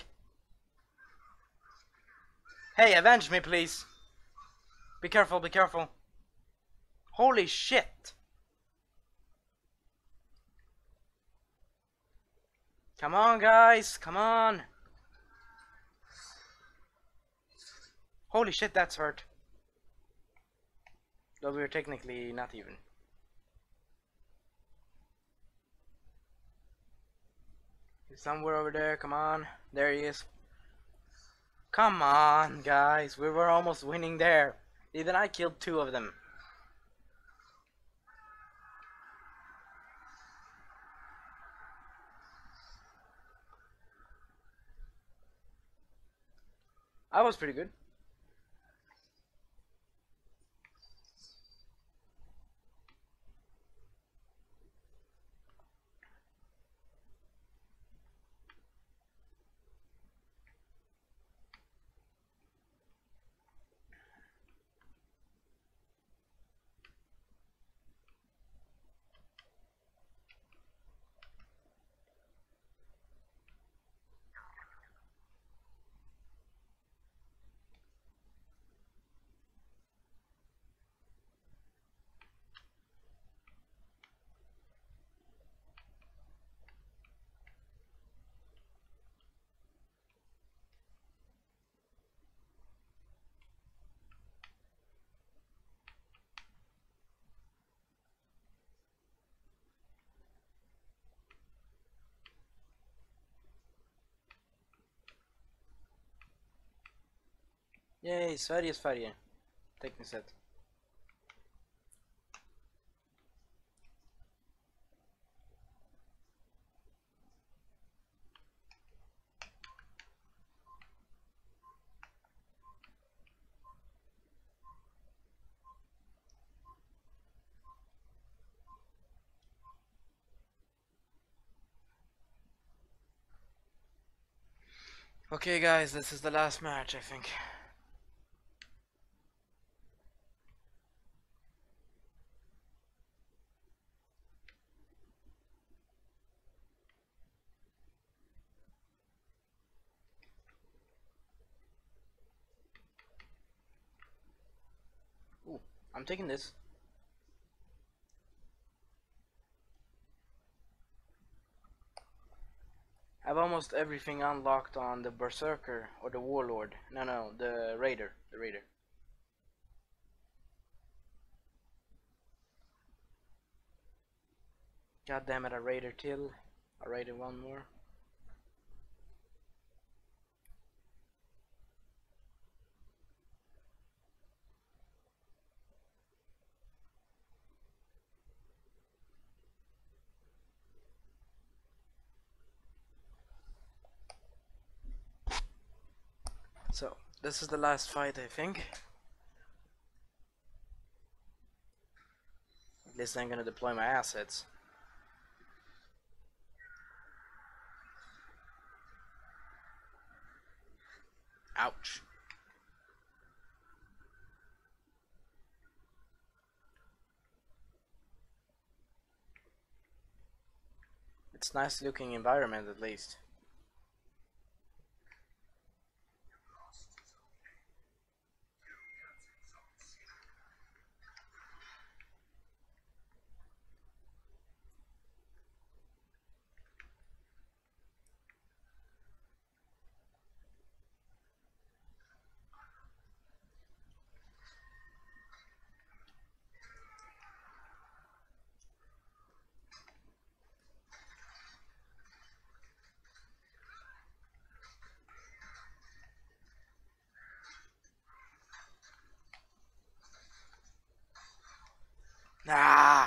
Hey, avenge me, please. Be careful, be careful. Holy shit. Come on, guys, come on. Holy shit, that's hurt. Though we're technically not even. He's somewhere over there, come on. There he is. Come on, guys, we were almost winning there. Even I killed two of them. I was pretty good. Yay, Sverige är Sverige. Tekniskt sett. Okay guys, this is the last match, I think. Ooh, I'm taking this. I have almost everything unlocked on the Berserker or the Warlord. No, no, the Raider. The Raider. God damn it, a Raider till. A Raider one more. So, this is the last fight, I think. At least I'm gonna deploy my assets. Ouch. It's nice looking environment at least. Ah!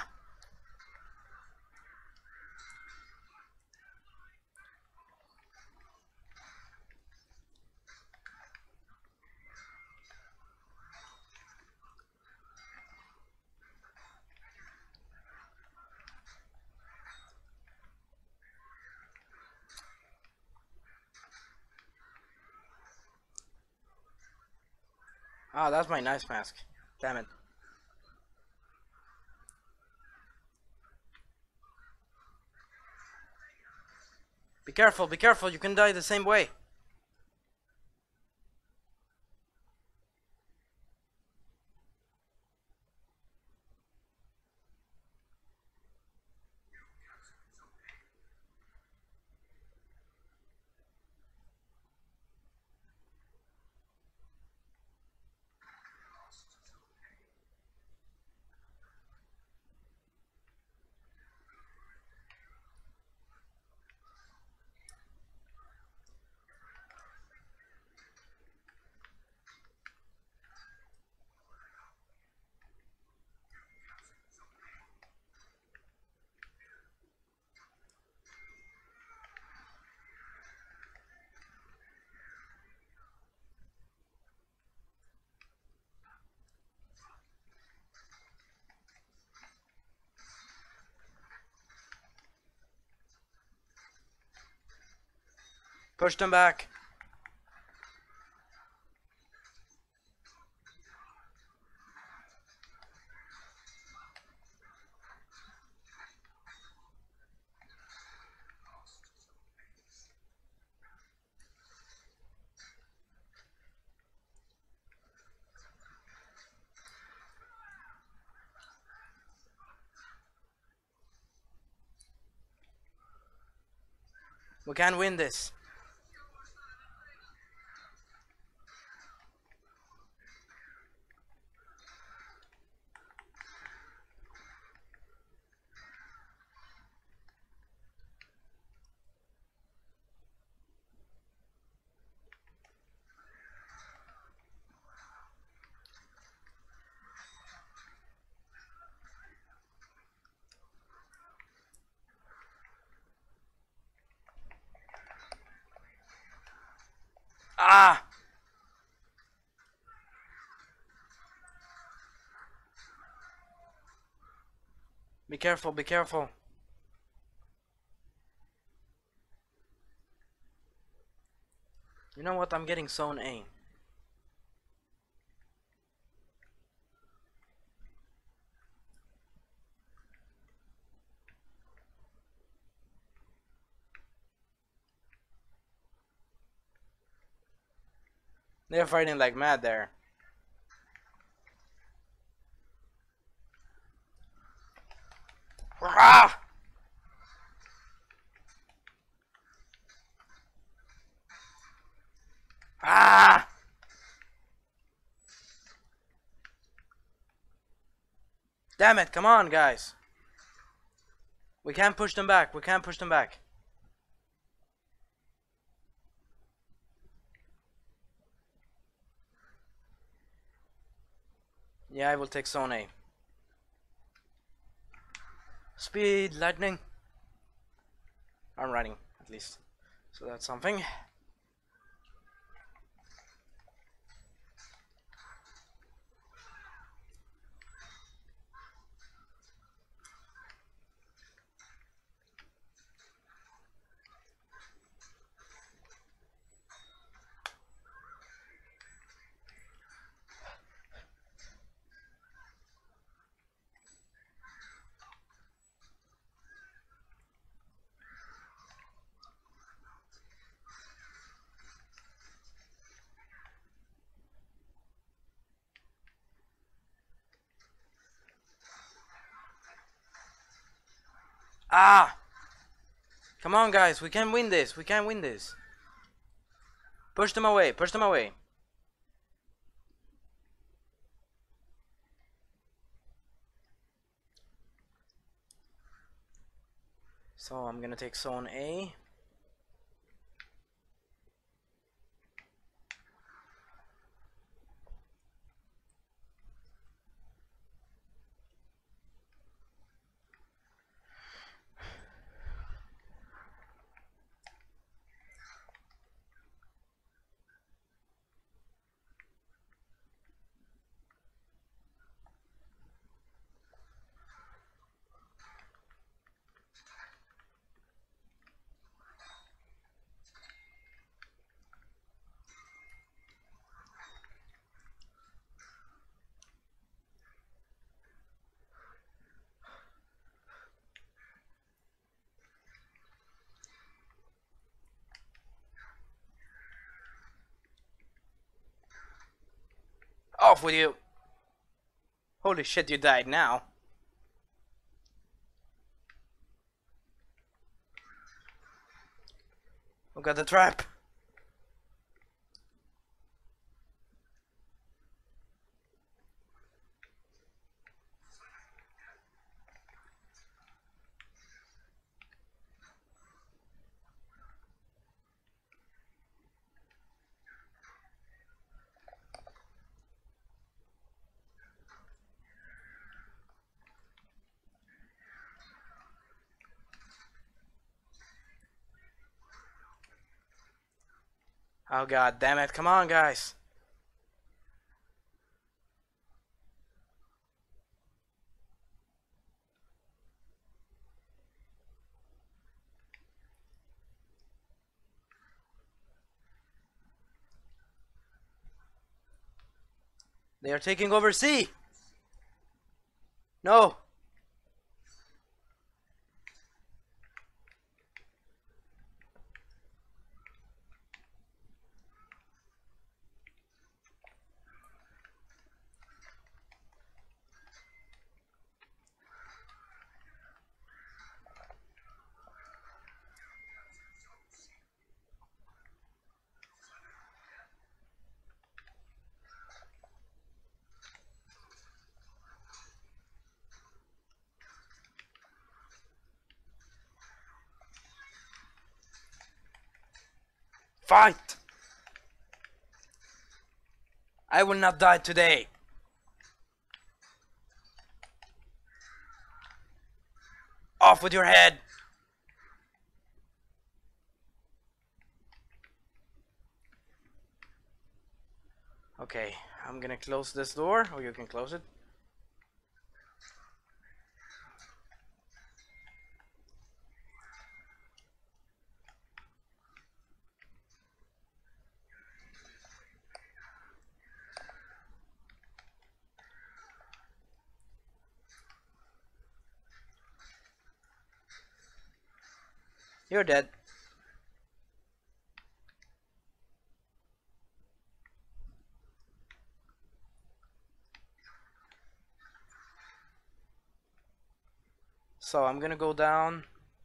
Ah, that's my nice mask. Damn it. Be careful, be careful, you can die the same way. Push them back. We can win this. Ah! Be careful, be careful. You know what? I'm getting zone A. They're fighting like mad there. Ah! Ah! Damn it, come on, guys. We can't push them back. We can't push them back. Yeah, I will take zone A. Speed, lightning. I'm running, at least. So that's something. Ah! Come on, guys. We can win this. We can win this. Push them away. Push them away. So I'm gonna take zone A. Off with you! Holy shit, you died now. We got the trap. Oh god damn it, come on guys. They are taking over C. No. Fight! I will not die today. Off with your head. Okay, I'm gonna close this door, or you can close it. You're dead. So I'm gonna go down.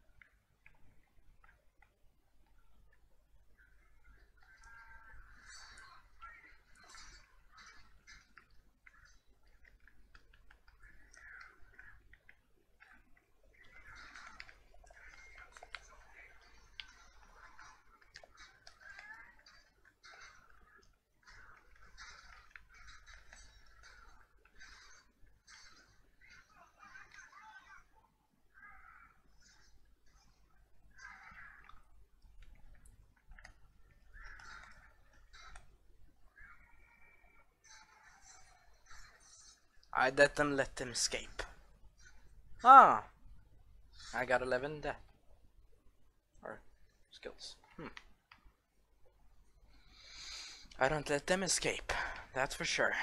I let them let them escape. Ah, I got eleven death or skills. Hmm. I don't let them escape. That's for sure.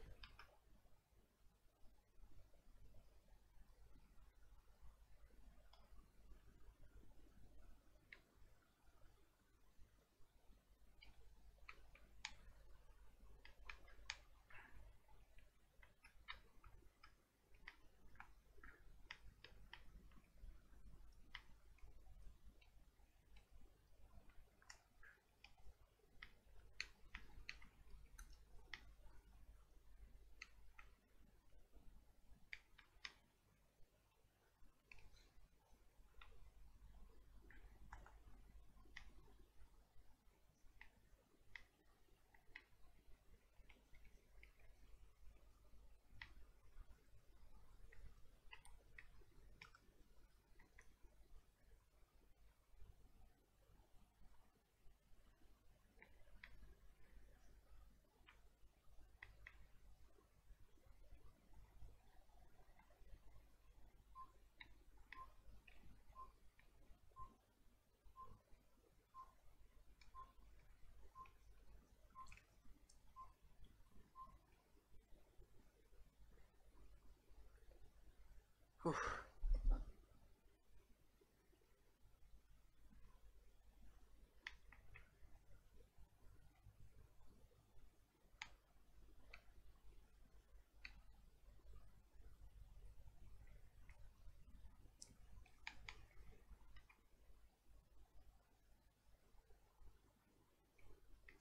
Whew.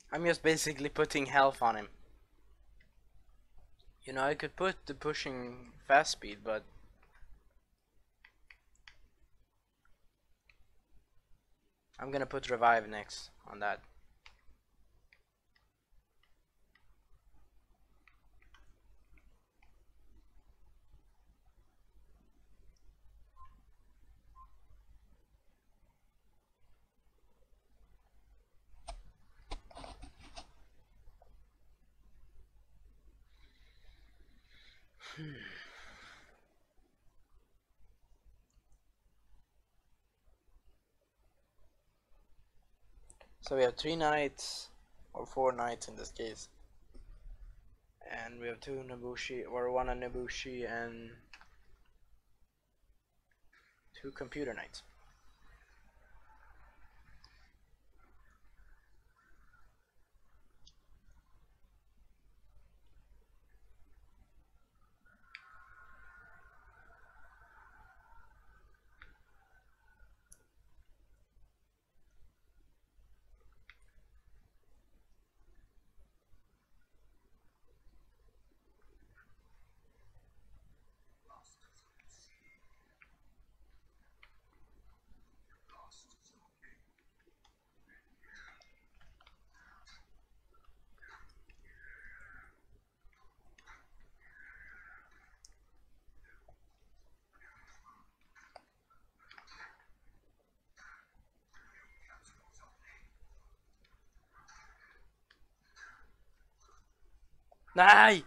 I'm just basically putting health on him. You know, I could put the pushing fast speed, but I'm gonna put revive next on that. So we have three knights, or four knights in this case, and we have two Nobushi, or one Nobushi and two computer knights. Nee!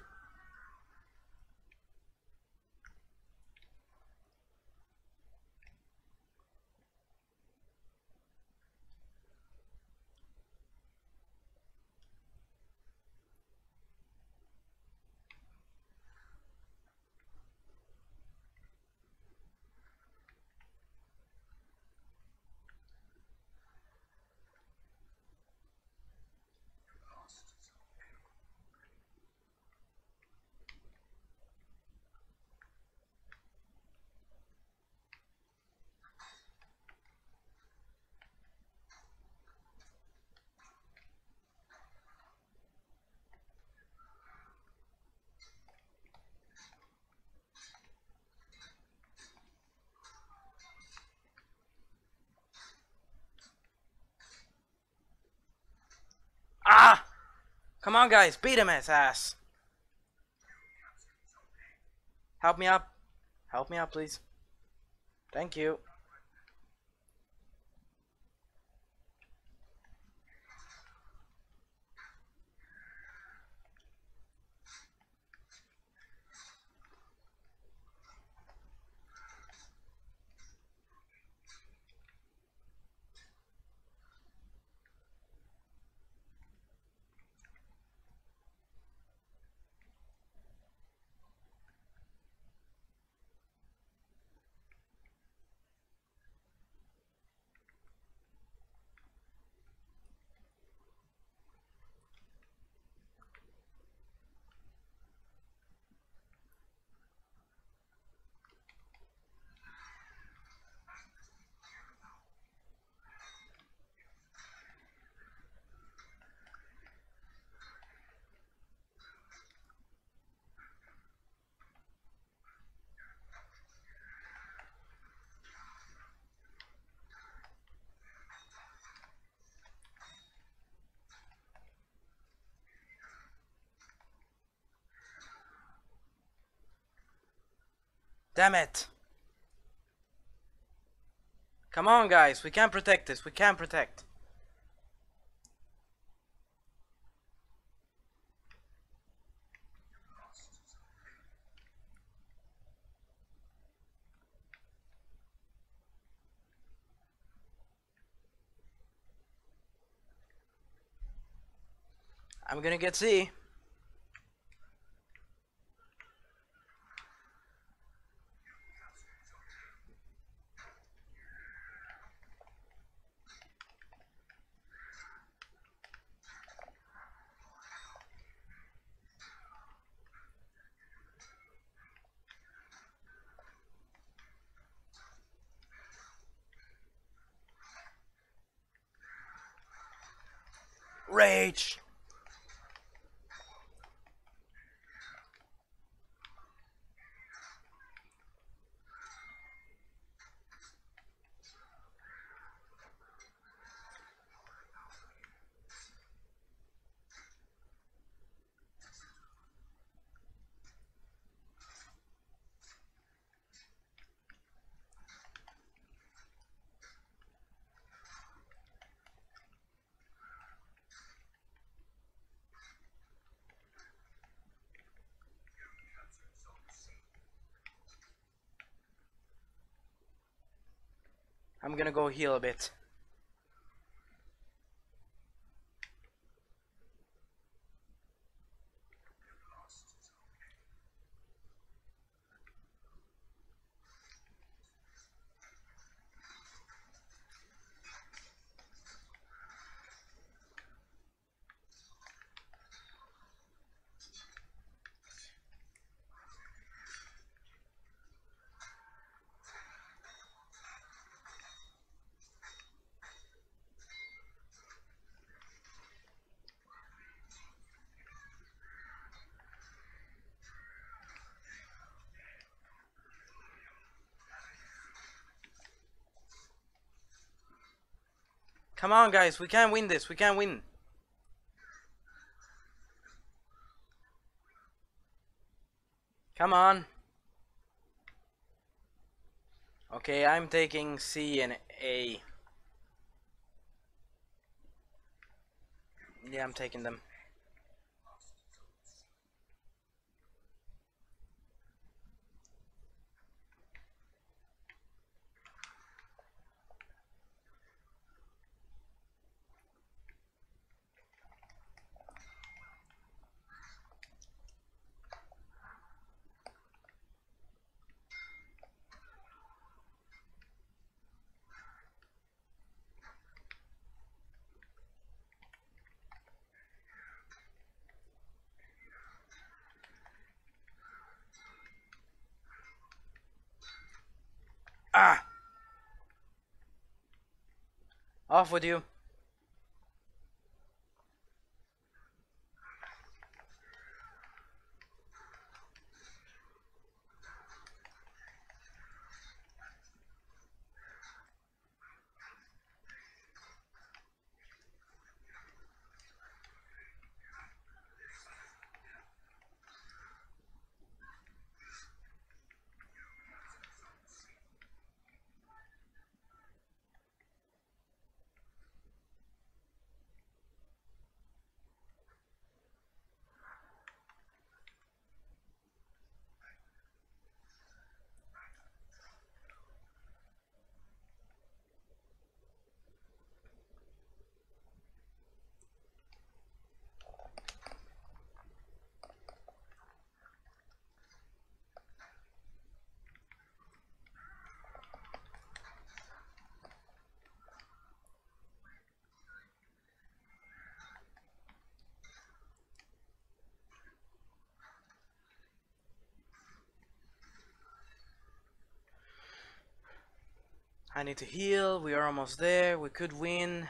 Ah! Come on, guys, beat him his ass. Help me up. Help me up, please. Thank you. Damn it. Come on, guys, we can protect this. We can protect. I'm gonna get C. Rage! I'm gonna go heal a bit. Come on, guys, we can win this. We can win. Come on. Okay, I'm taking C and A. Yeah, I'm taking them. Ah! Off with you. I need to heal. We are almost there. We could win.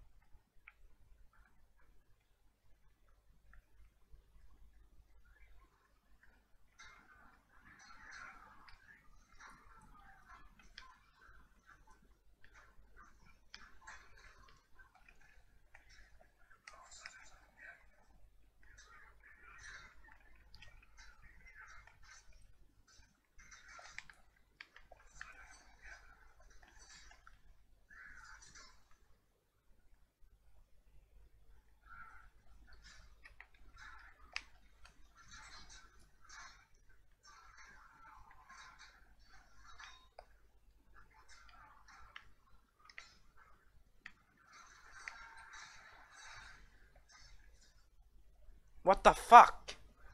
What the fuck?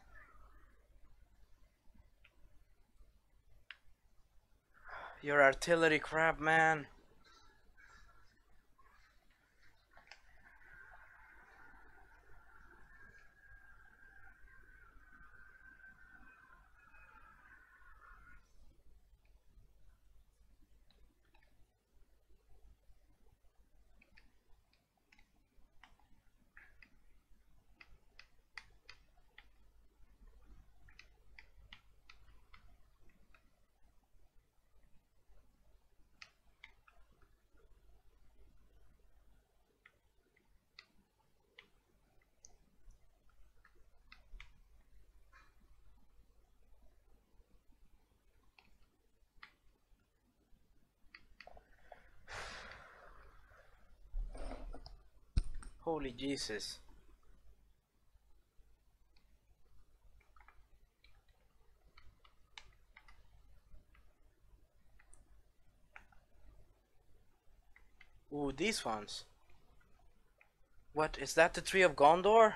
Your artillery crap, man. Holy Jesus. Ooh, these ones. What, is that the Tree of Gondor?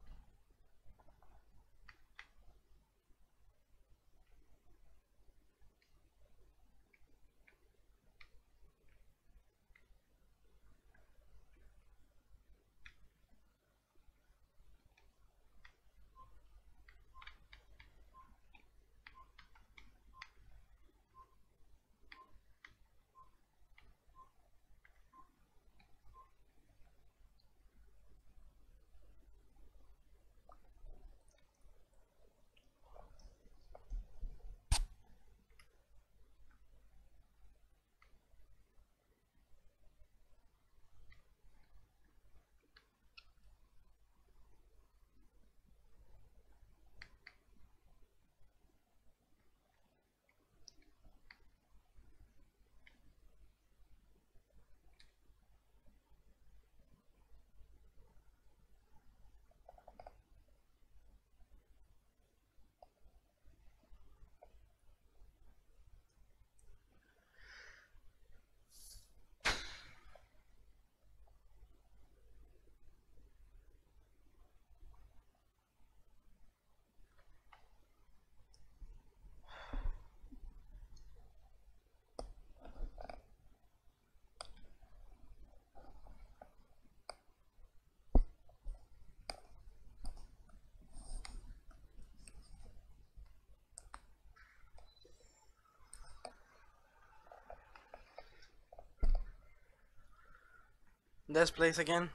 This place again?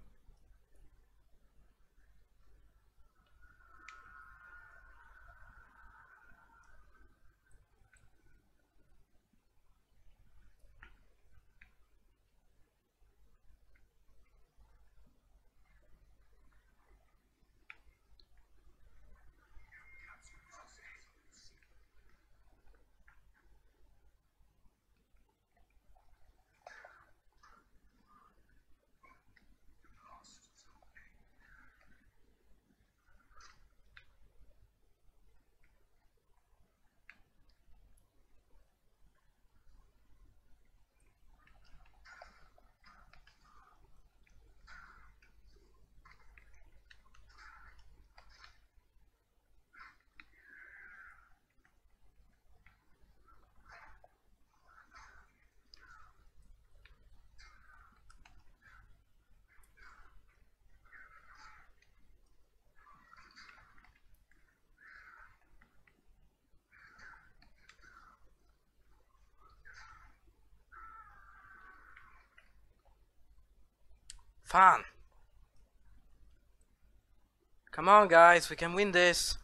Fun. Come on, guys, we can win this.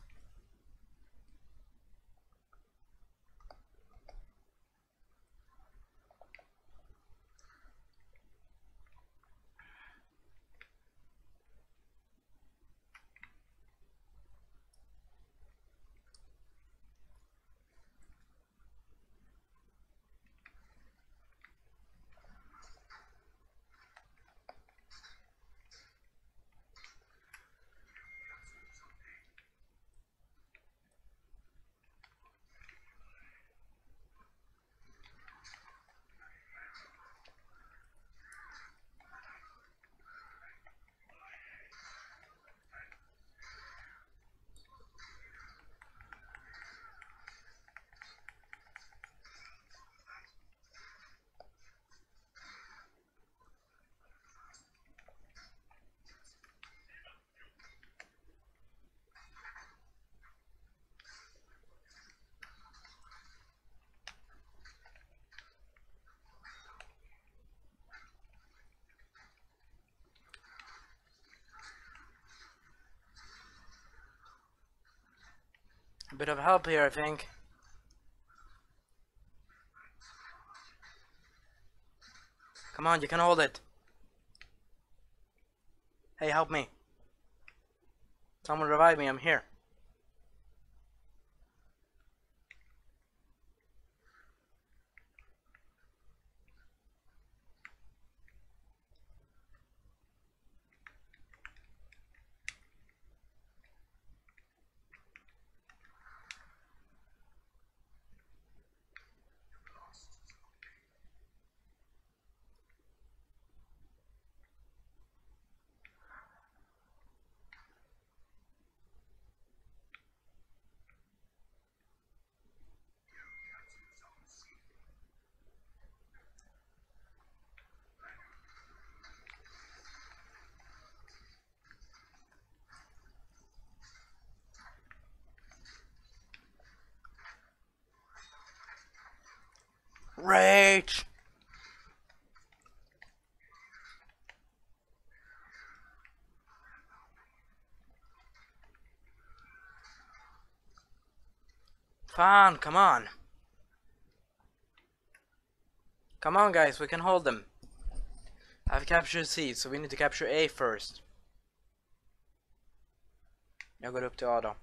A bit of help here, I think. Come on, you can hold it. Hey, help me. Someone revive me, I'm here. Rage! Fine, come on. Come on guys, we can hold them. I've captured C, so we need to capture A first. Jag går upp till A då.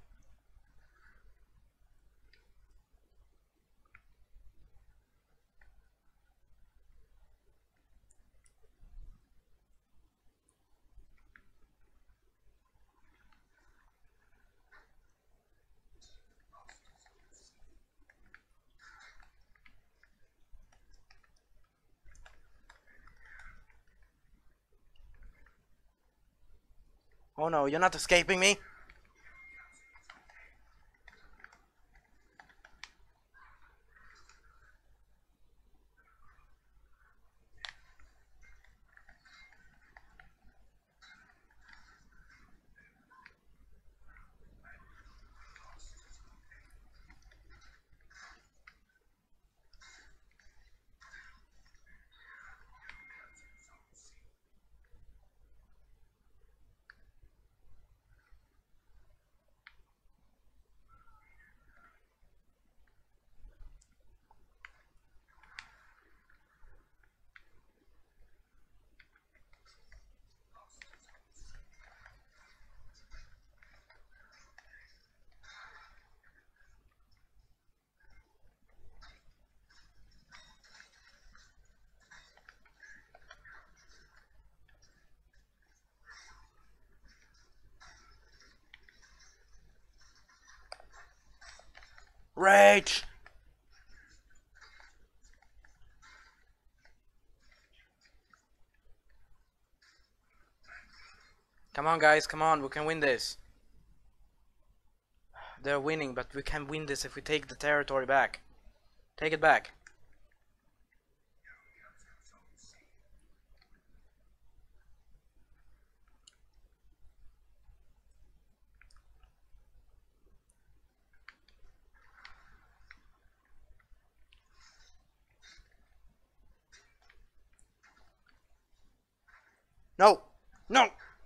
Oh no, you're not escaping me? Rage! Come on guys, come on, we can win this. They're winning, but we can win this if we take the territory back. Take it back. No! No!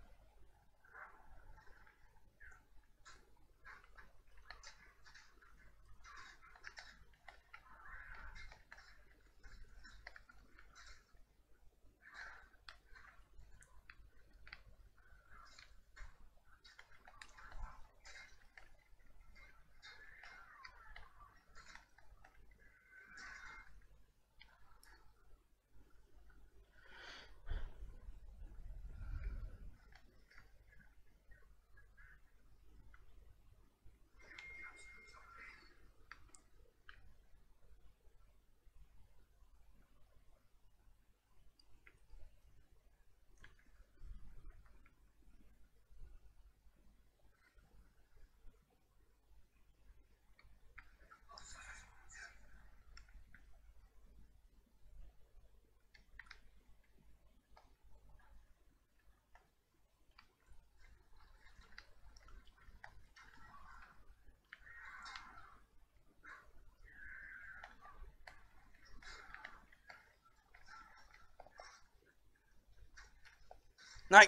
Night!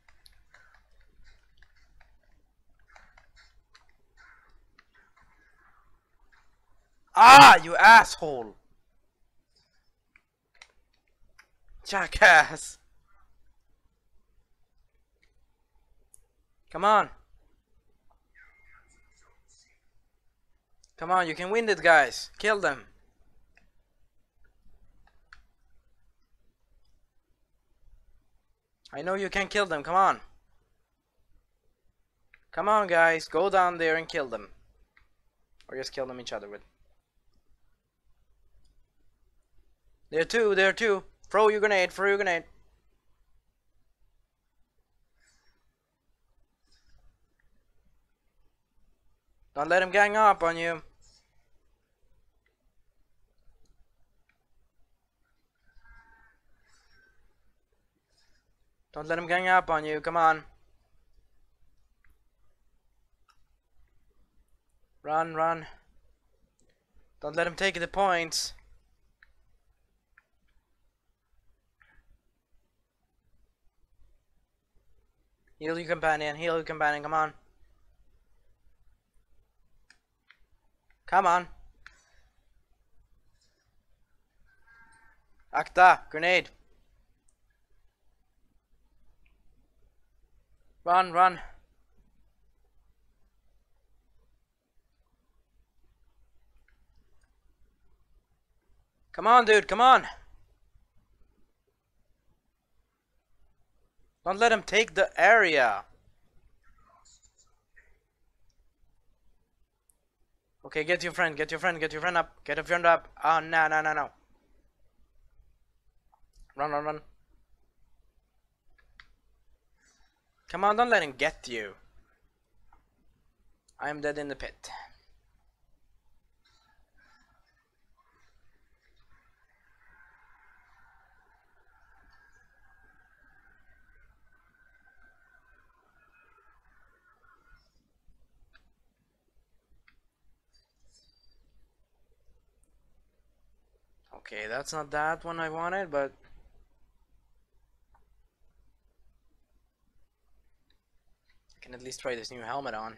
Ah, you asshole! Jackass! Come on! Come on, you can win it, guys! Kill them! I know you can kill them, come on! Come on, guys, go down there and kill them. Or just kill them each other with. There two, there two. Throw your grenade, throw your grenade. Don't let him gang up on you. Don't let him gang up on you, come on. Run, run. Don't let him take the points. Heal your companion, heal your companion, come on. Come on. Akta, grenade. Run, run. Come on, dude, come on. Don't let him take the area. Okay, get your friend, get your friend, get your friend up, get your friend up. Oh, no, no, no, no. Run, run, run. Come on, don't let him get you. I am dead in the pit. Okay, that's not that one I wanted, but I can at least try this new helmet on.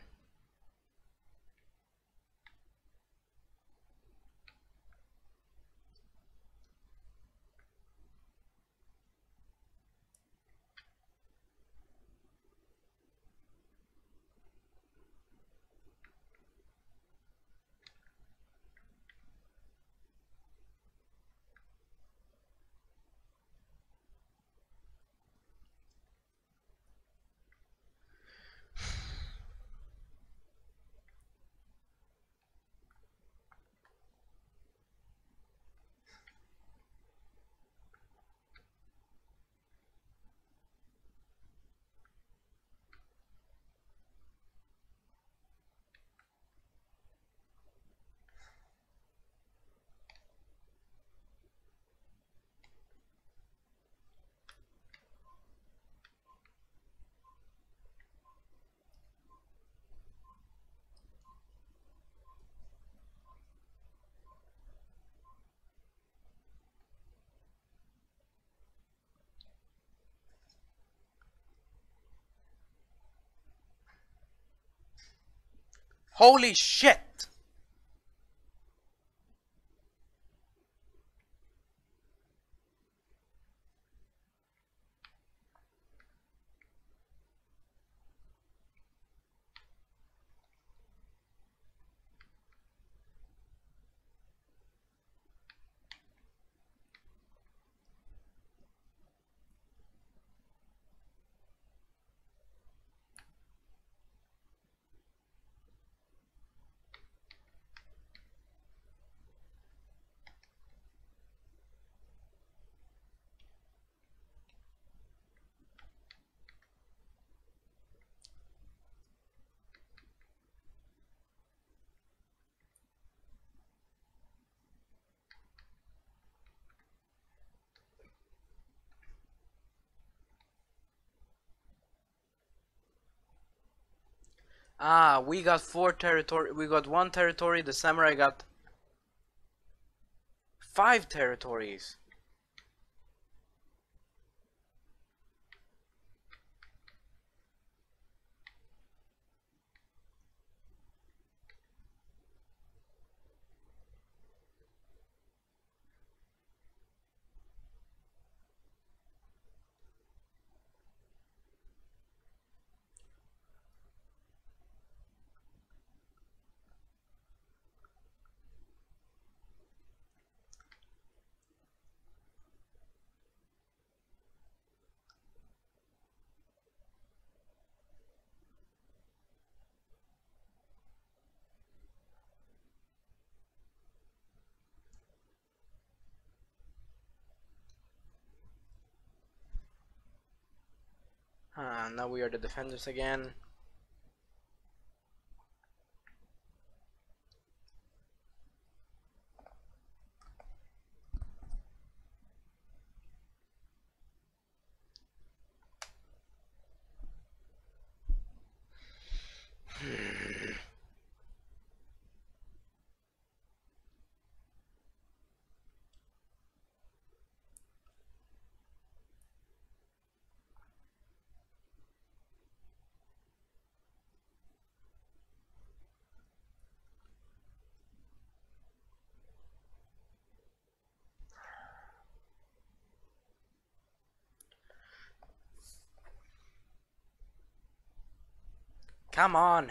Holy shit! Ah, we got four territory. We got one territory. The samurai got five territories. Ah, now we are the defenders again. Come on.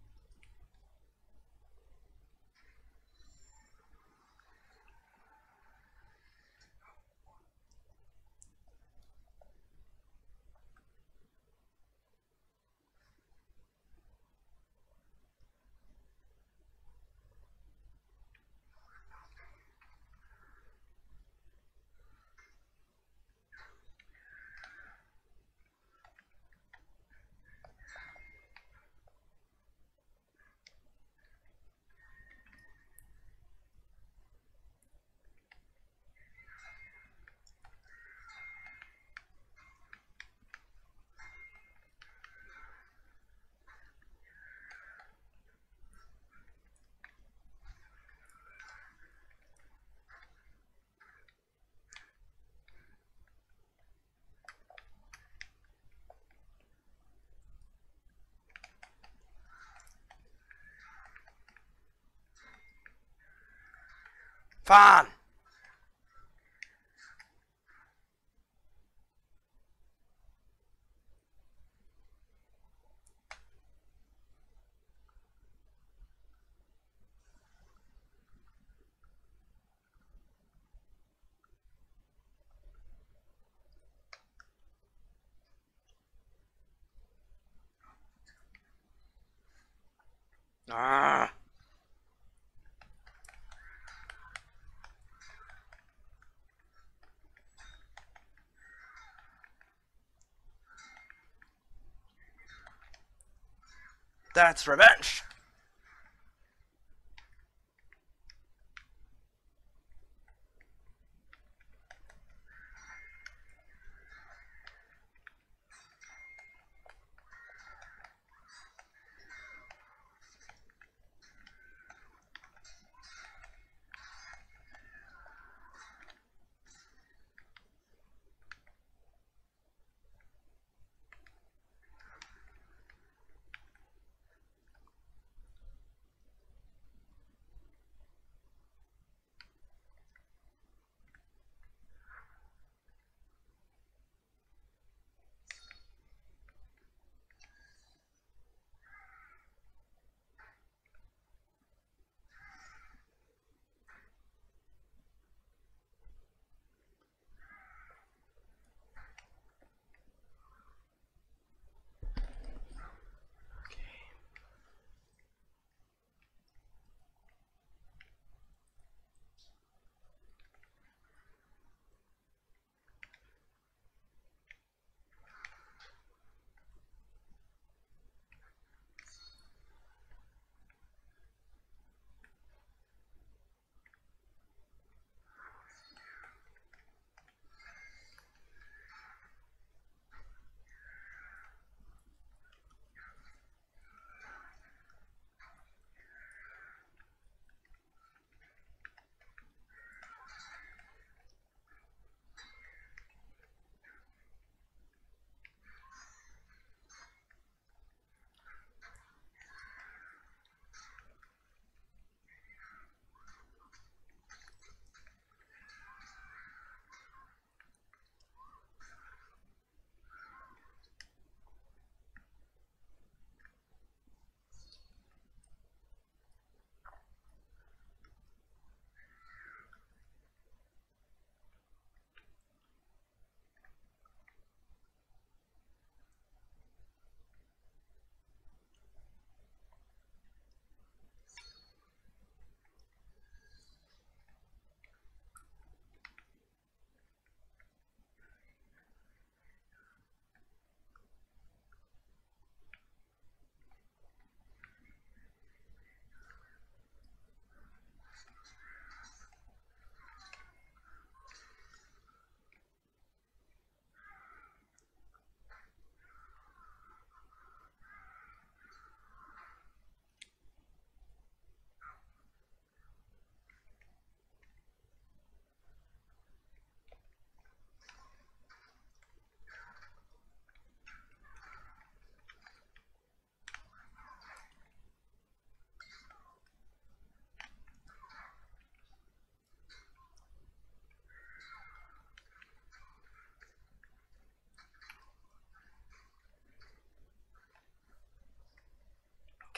Fun. Ah. That's revenge.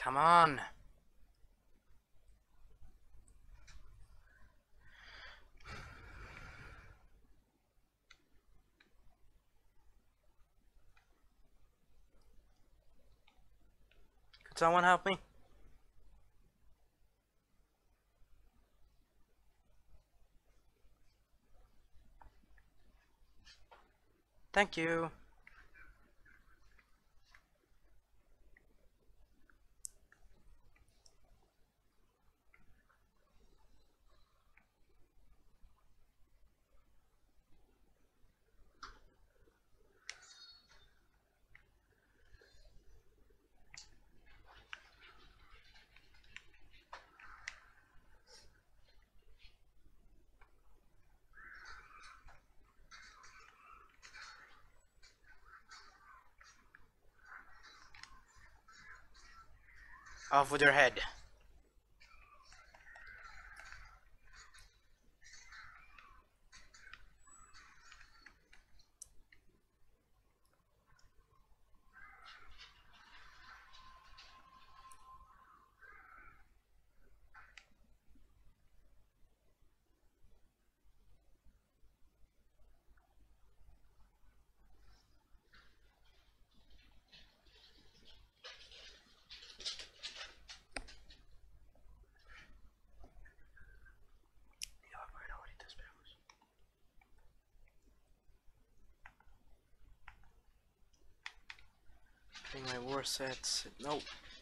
Come on. Could someone help me? Thank you. Off with your head. My war sets. Nope.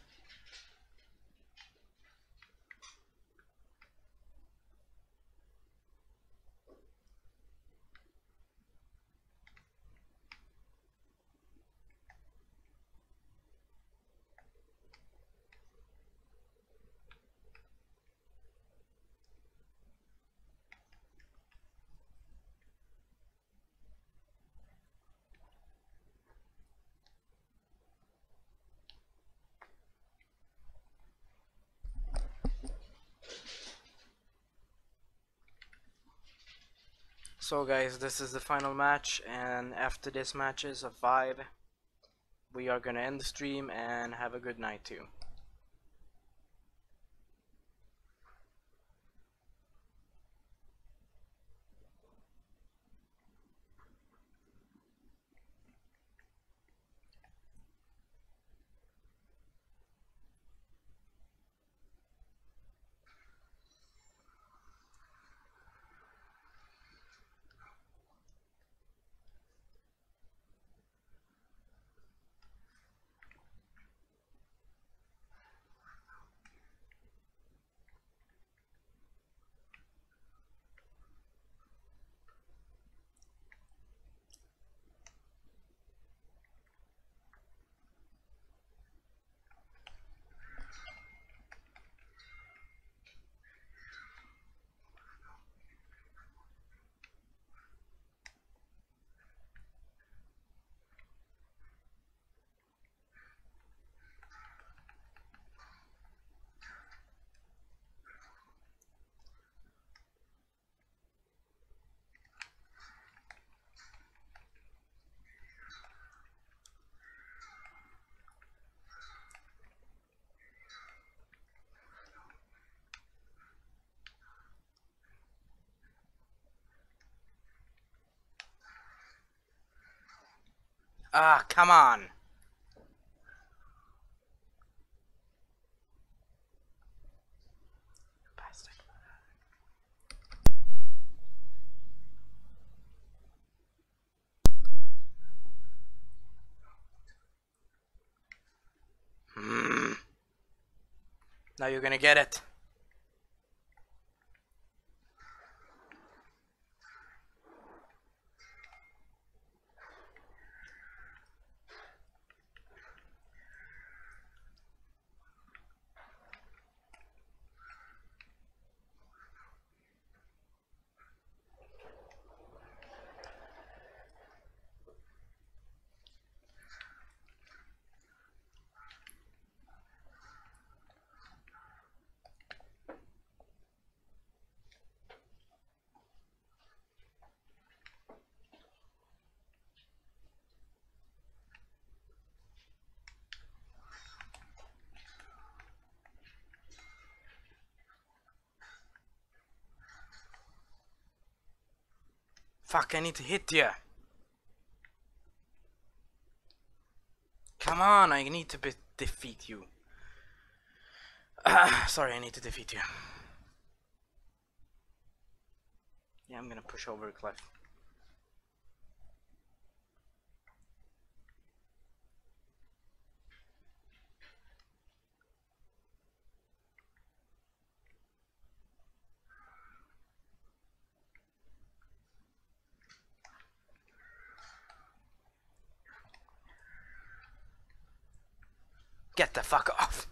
So guys, this is the final match, and after this match is a five, we are gonna end the stream and have a good night too. Ah, come on! Bastard. Hmm. Now you're gonna get it. Fuck, I need to hit you. Come on, I need to be defeat you. Uh, sorry, I need to defeat you. Yeah, I'm gonna push over a cliff. Get the fuck off.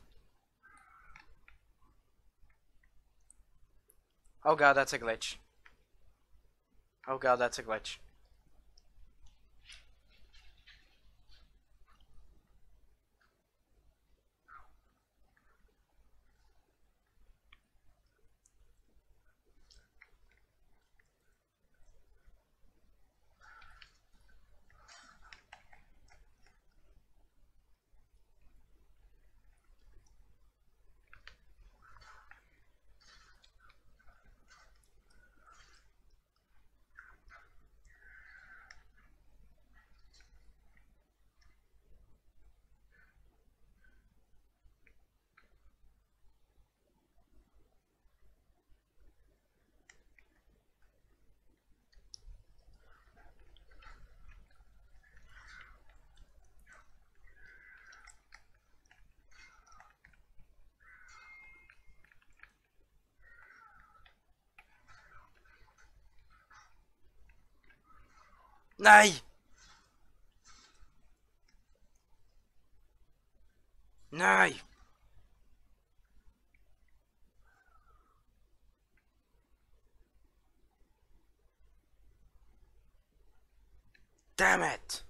Oh god, that's a glitch. Oh god, that's a glitch. Nej! Nej! Damn it!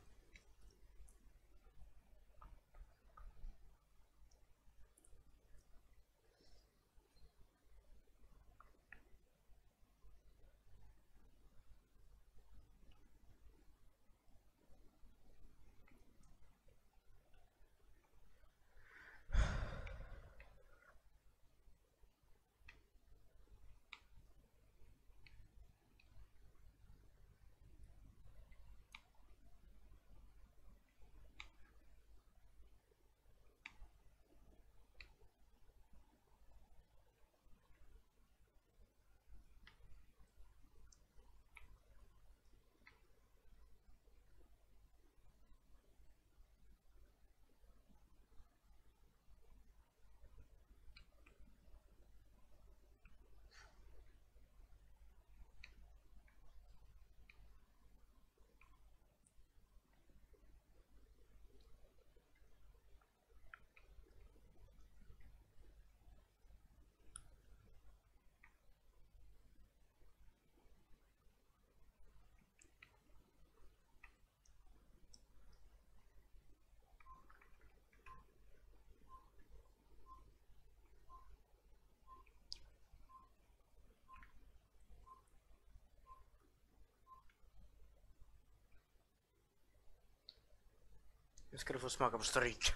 Nu ska du få smaka på stryk.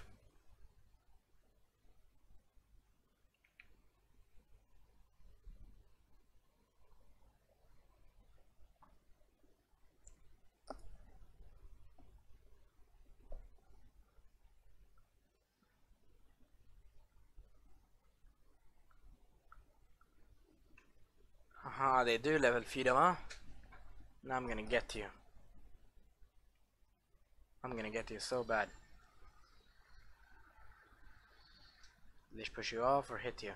Haha, det är du level fyra va? Now I'm gonna get you. I'm gonna get you so bad. Let's push you off or hit you.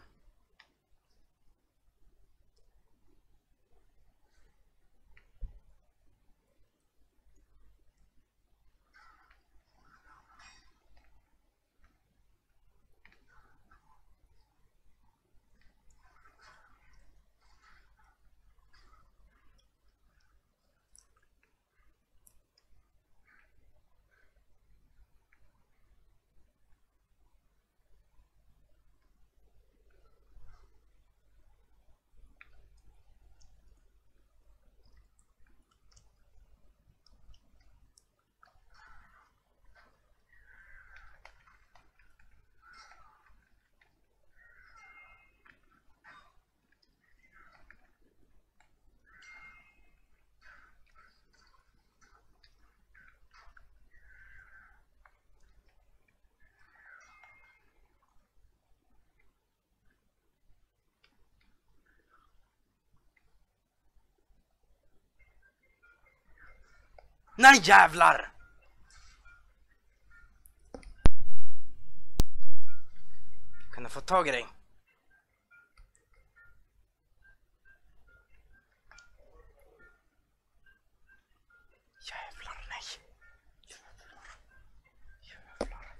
Nej jävlar! Kan jag få tag i dig? Jävlar nej. Jävlar. Jävlar.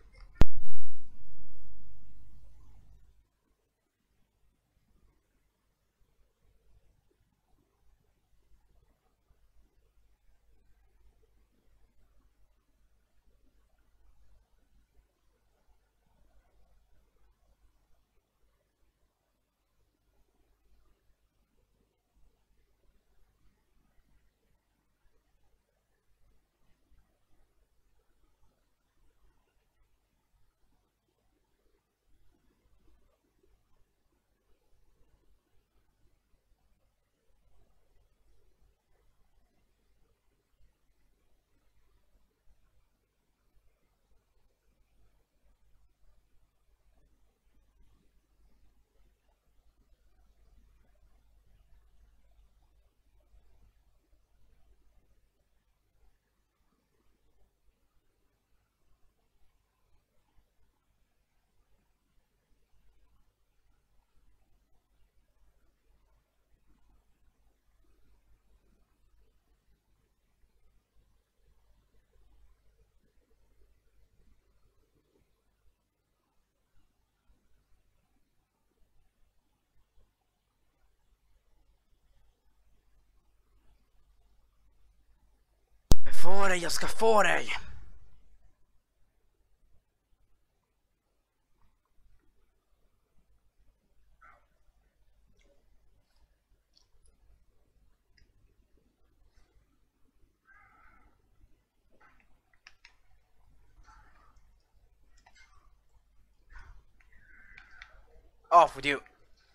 Jag får dig, jag ska få dig. Off with you.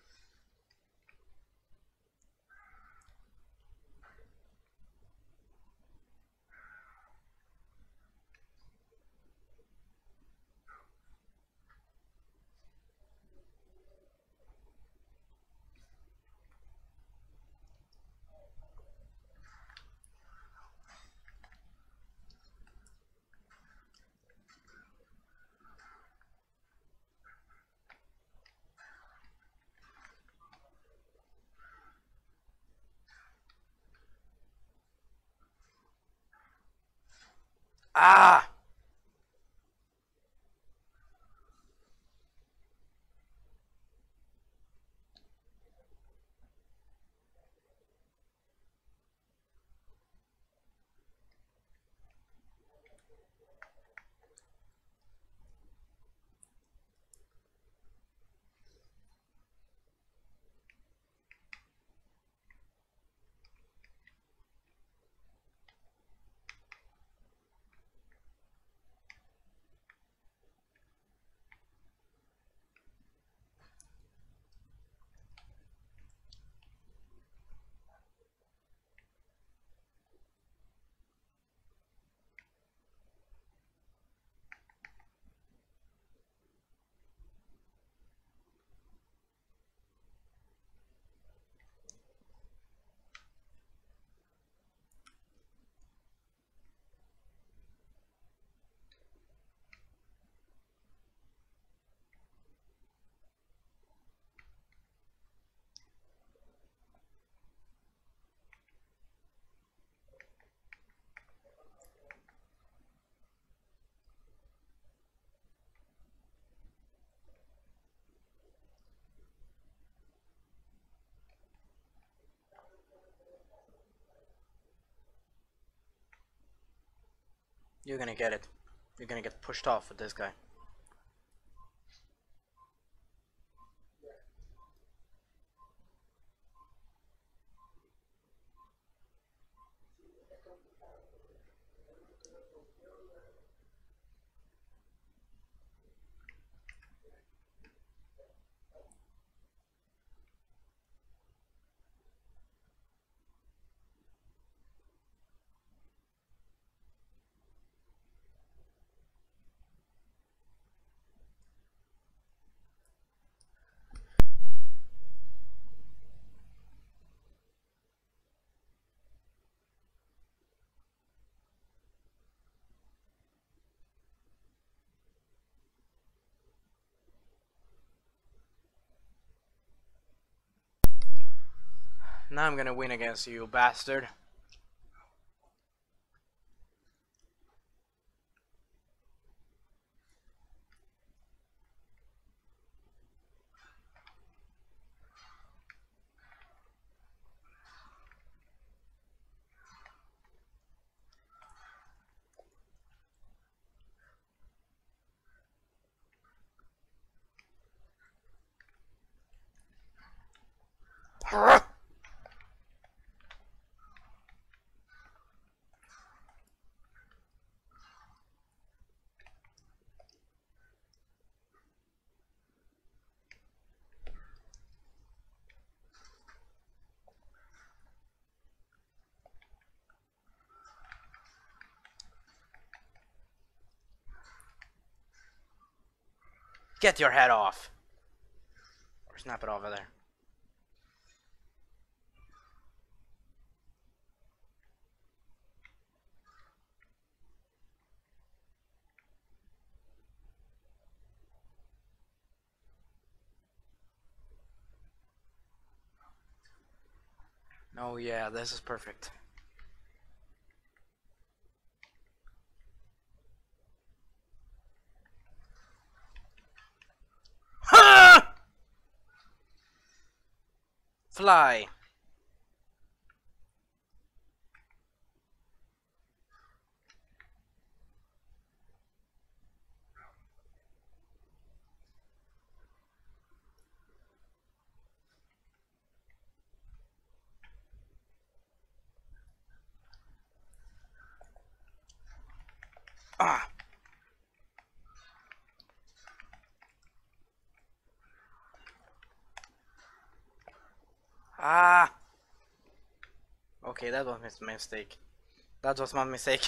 Ah! You're gonna get it. You're gonna get pushed off with this guy. Now I'm gonna win against you, bastard. Get your head off. Or snap it over there. Oh yeah, this is perfect. Ha! Fly. Ah. Ah. Okay, that was my mistake. That was my mistake.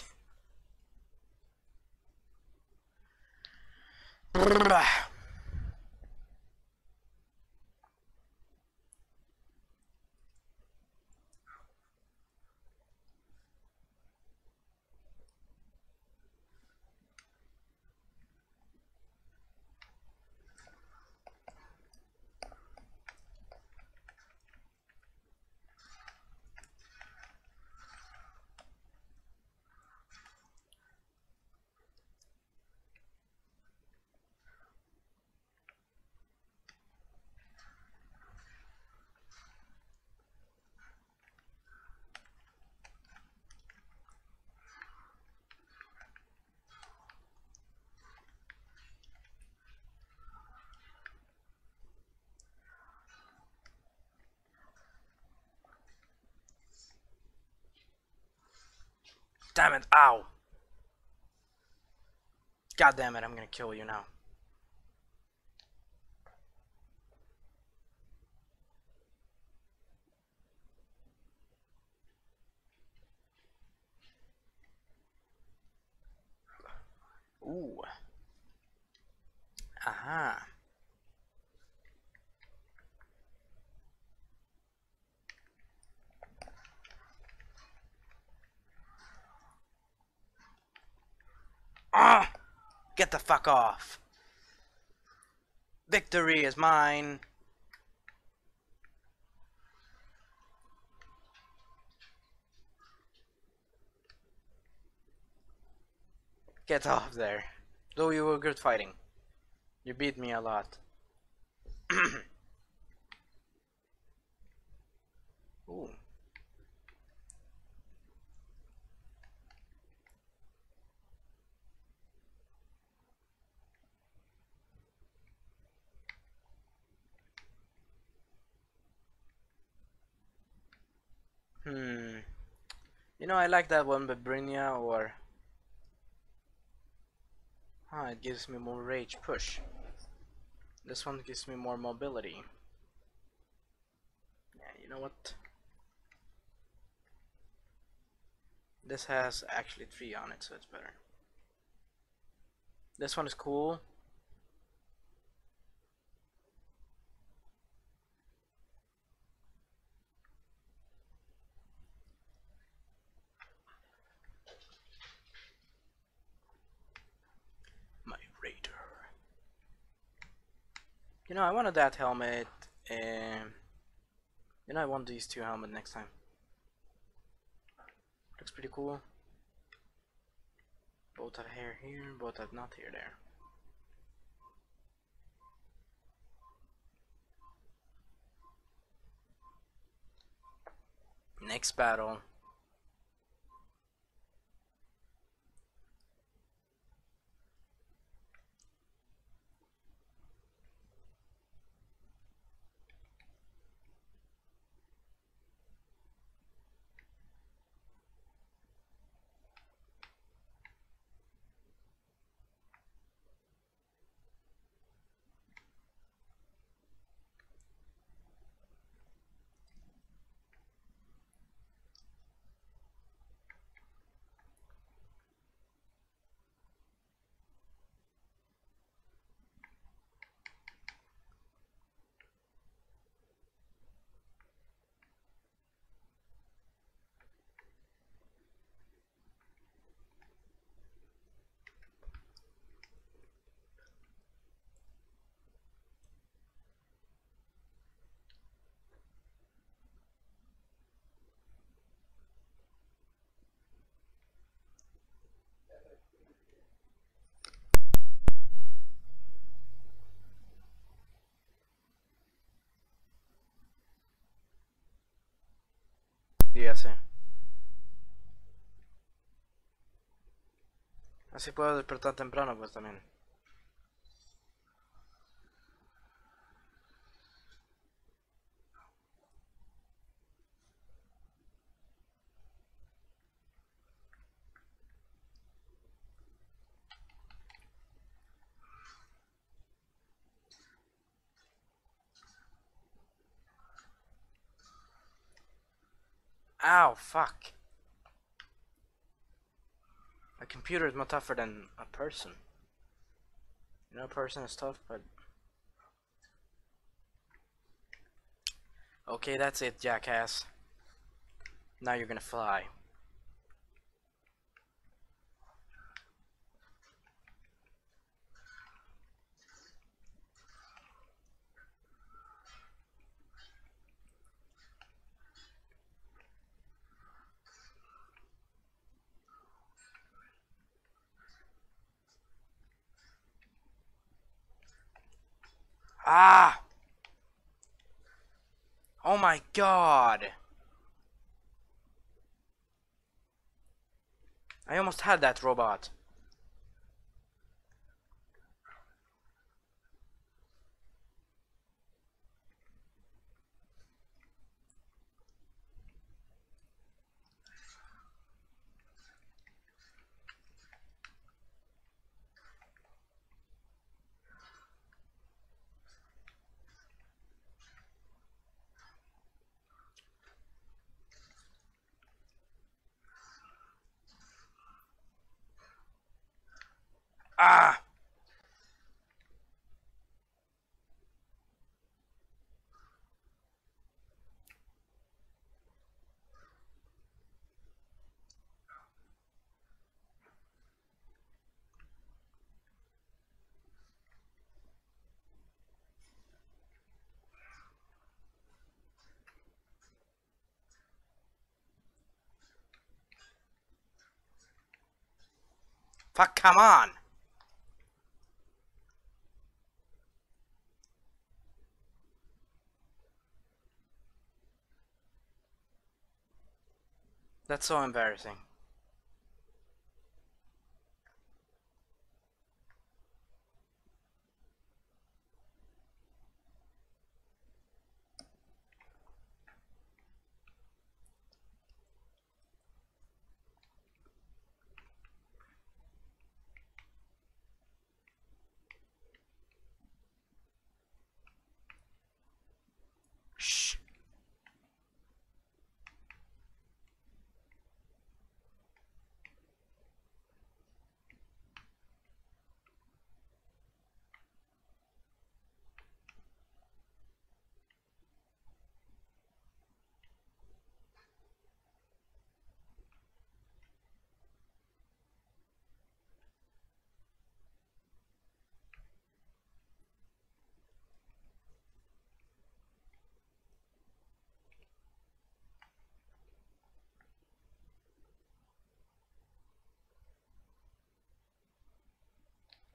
Damn it, ow. God damn it, I'm gonna kill you now. Ooh. Aha. Ah! Get the fuck off. Victory is mine. Get off there. Though you were good fighting. You beat me a lot. Ooh. Hmm. You know, I like that one, but Brynja or... Ah, it gives me more rage push. This one gives me more mobility. Yeah, you know what? This has actually three on it, so it's better. This one is cool. My Raider. You know, I wanted that helmet. Um, You know, I want these two helmets next time. Looks pretty cool. Both have hair here, both have not hair there. Next battle. Sí, sé. Así puedo despertar temprano, pues también. Ow, fuck. A computer is more tougher than a person. You know, a person is tough, but... Okay, that's it, jackass. Now you're gonna fly. Ah! Oh my god! I almost had that robot. Ah! Fuck, come on! That's so embarrassing. Shh.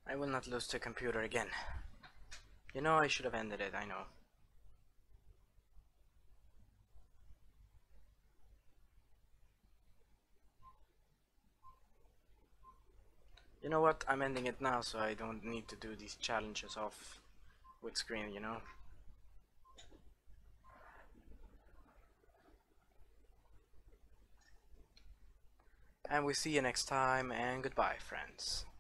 I will not lose to computer again. You know, I should have ended it, I know. You know what, I'm ending it now so I don't need to do these challenges off with screen, you know. And we see you next time, and goodbye, friends.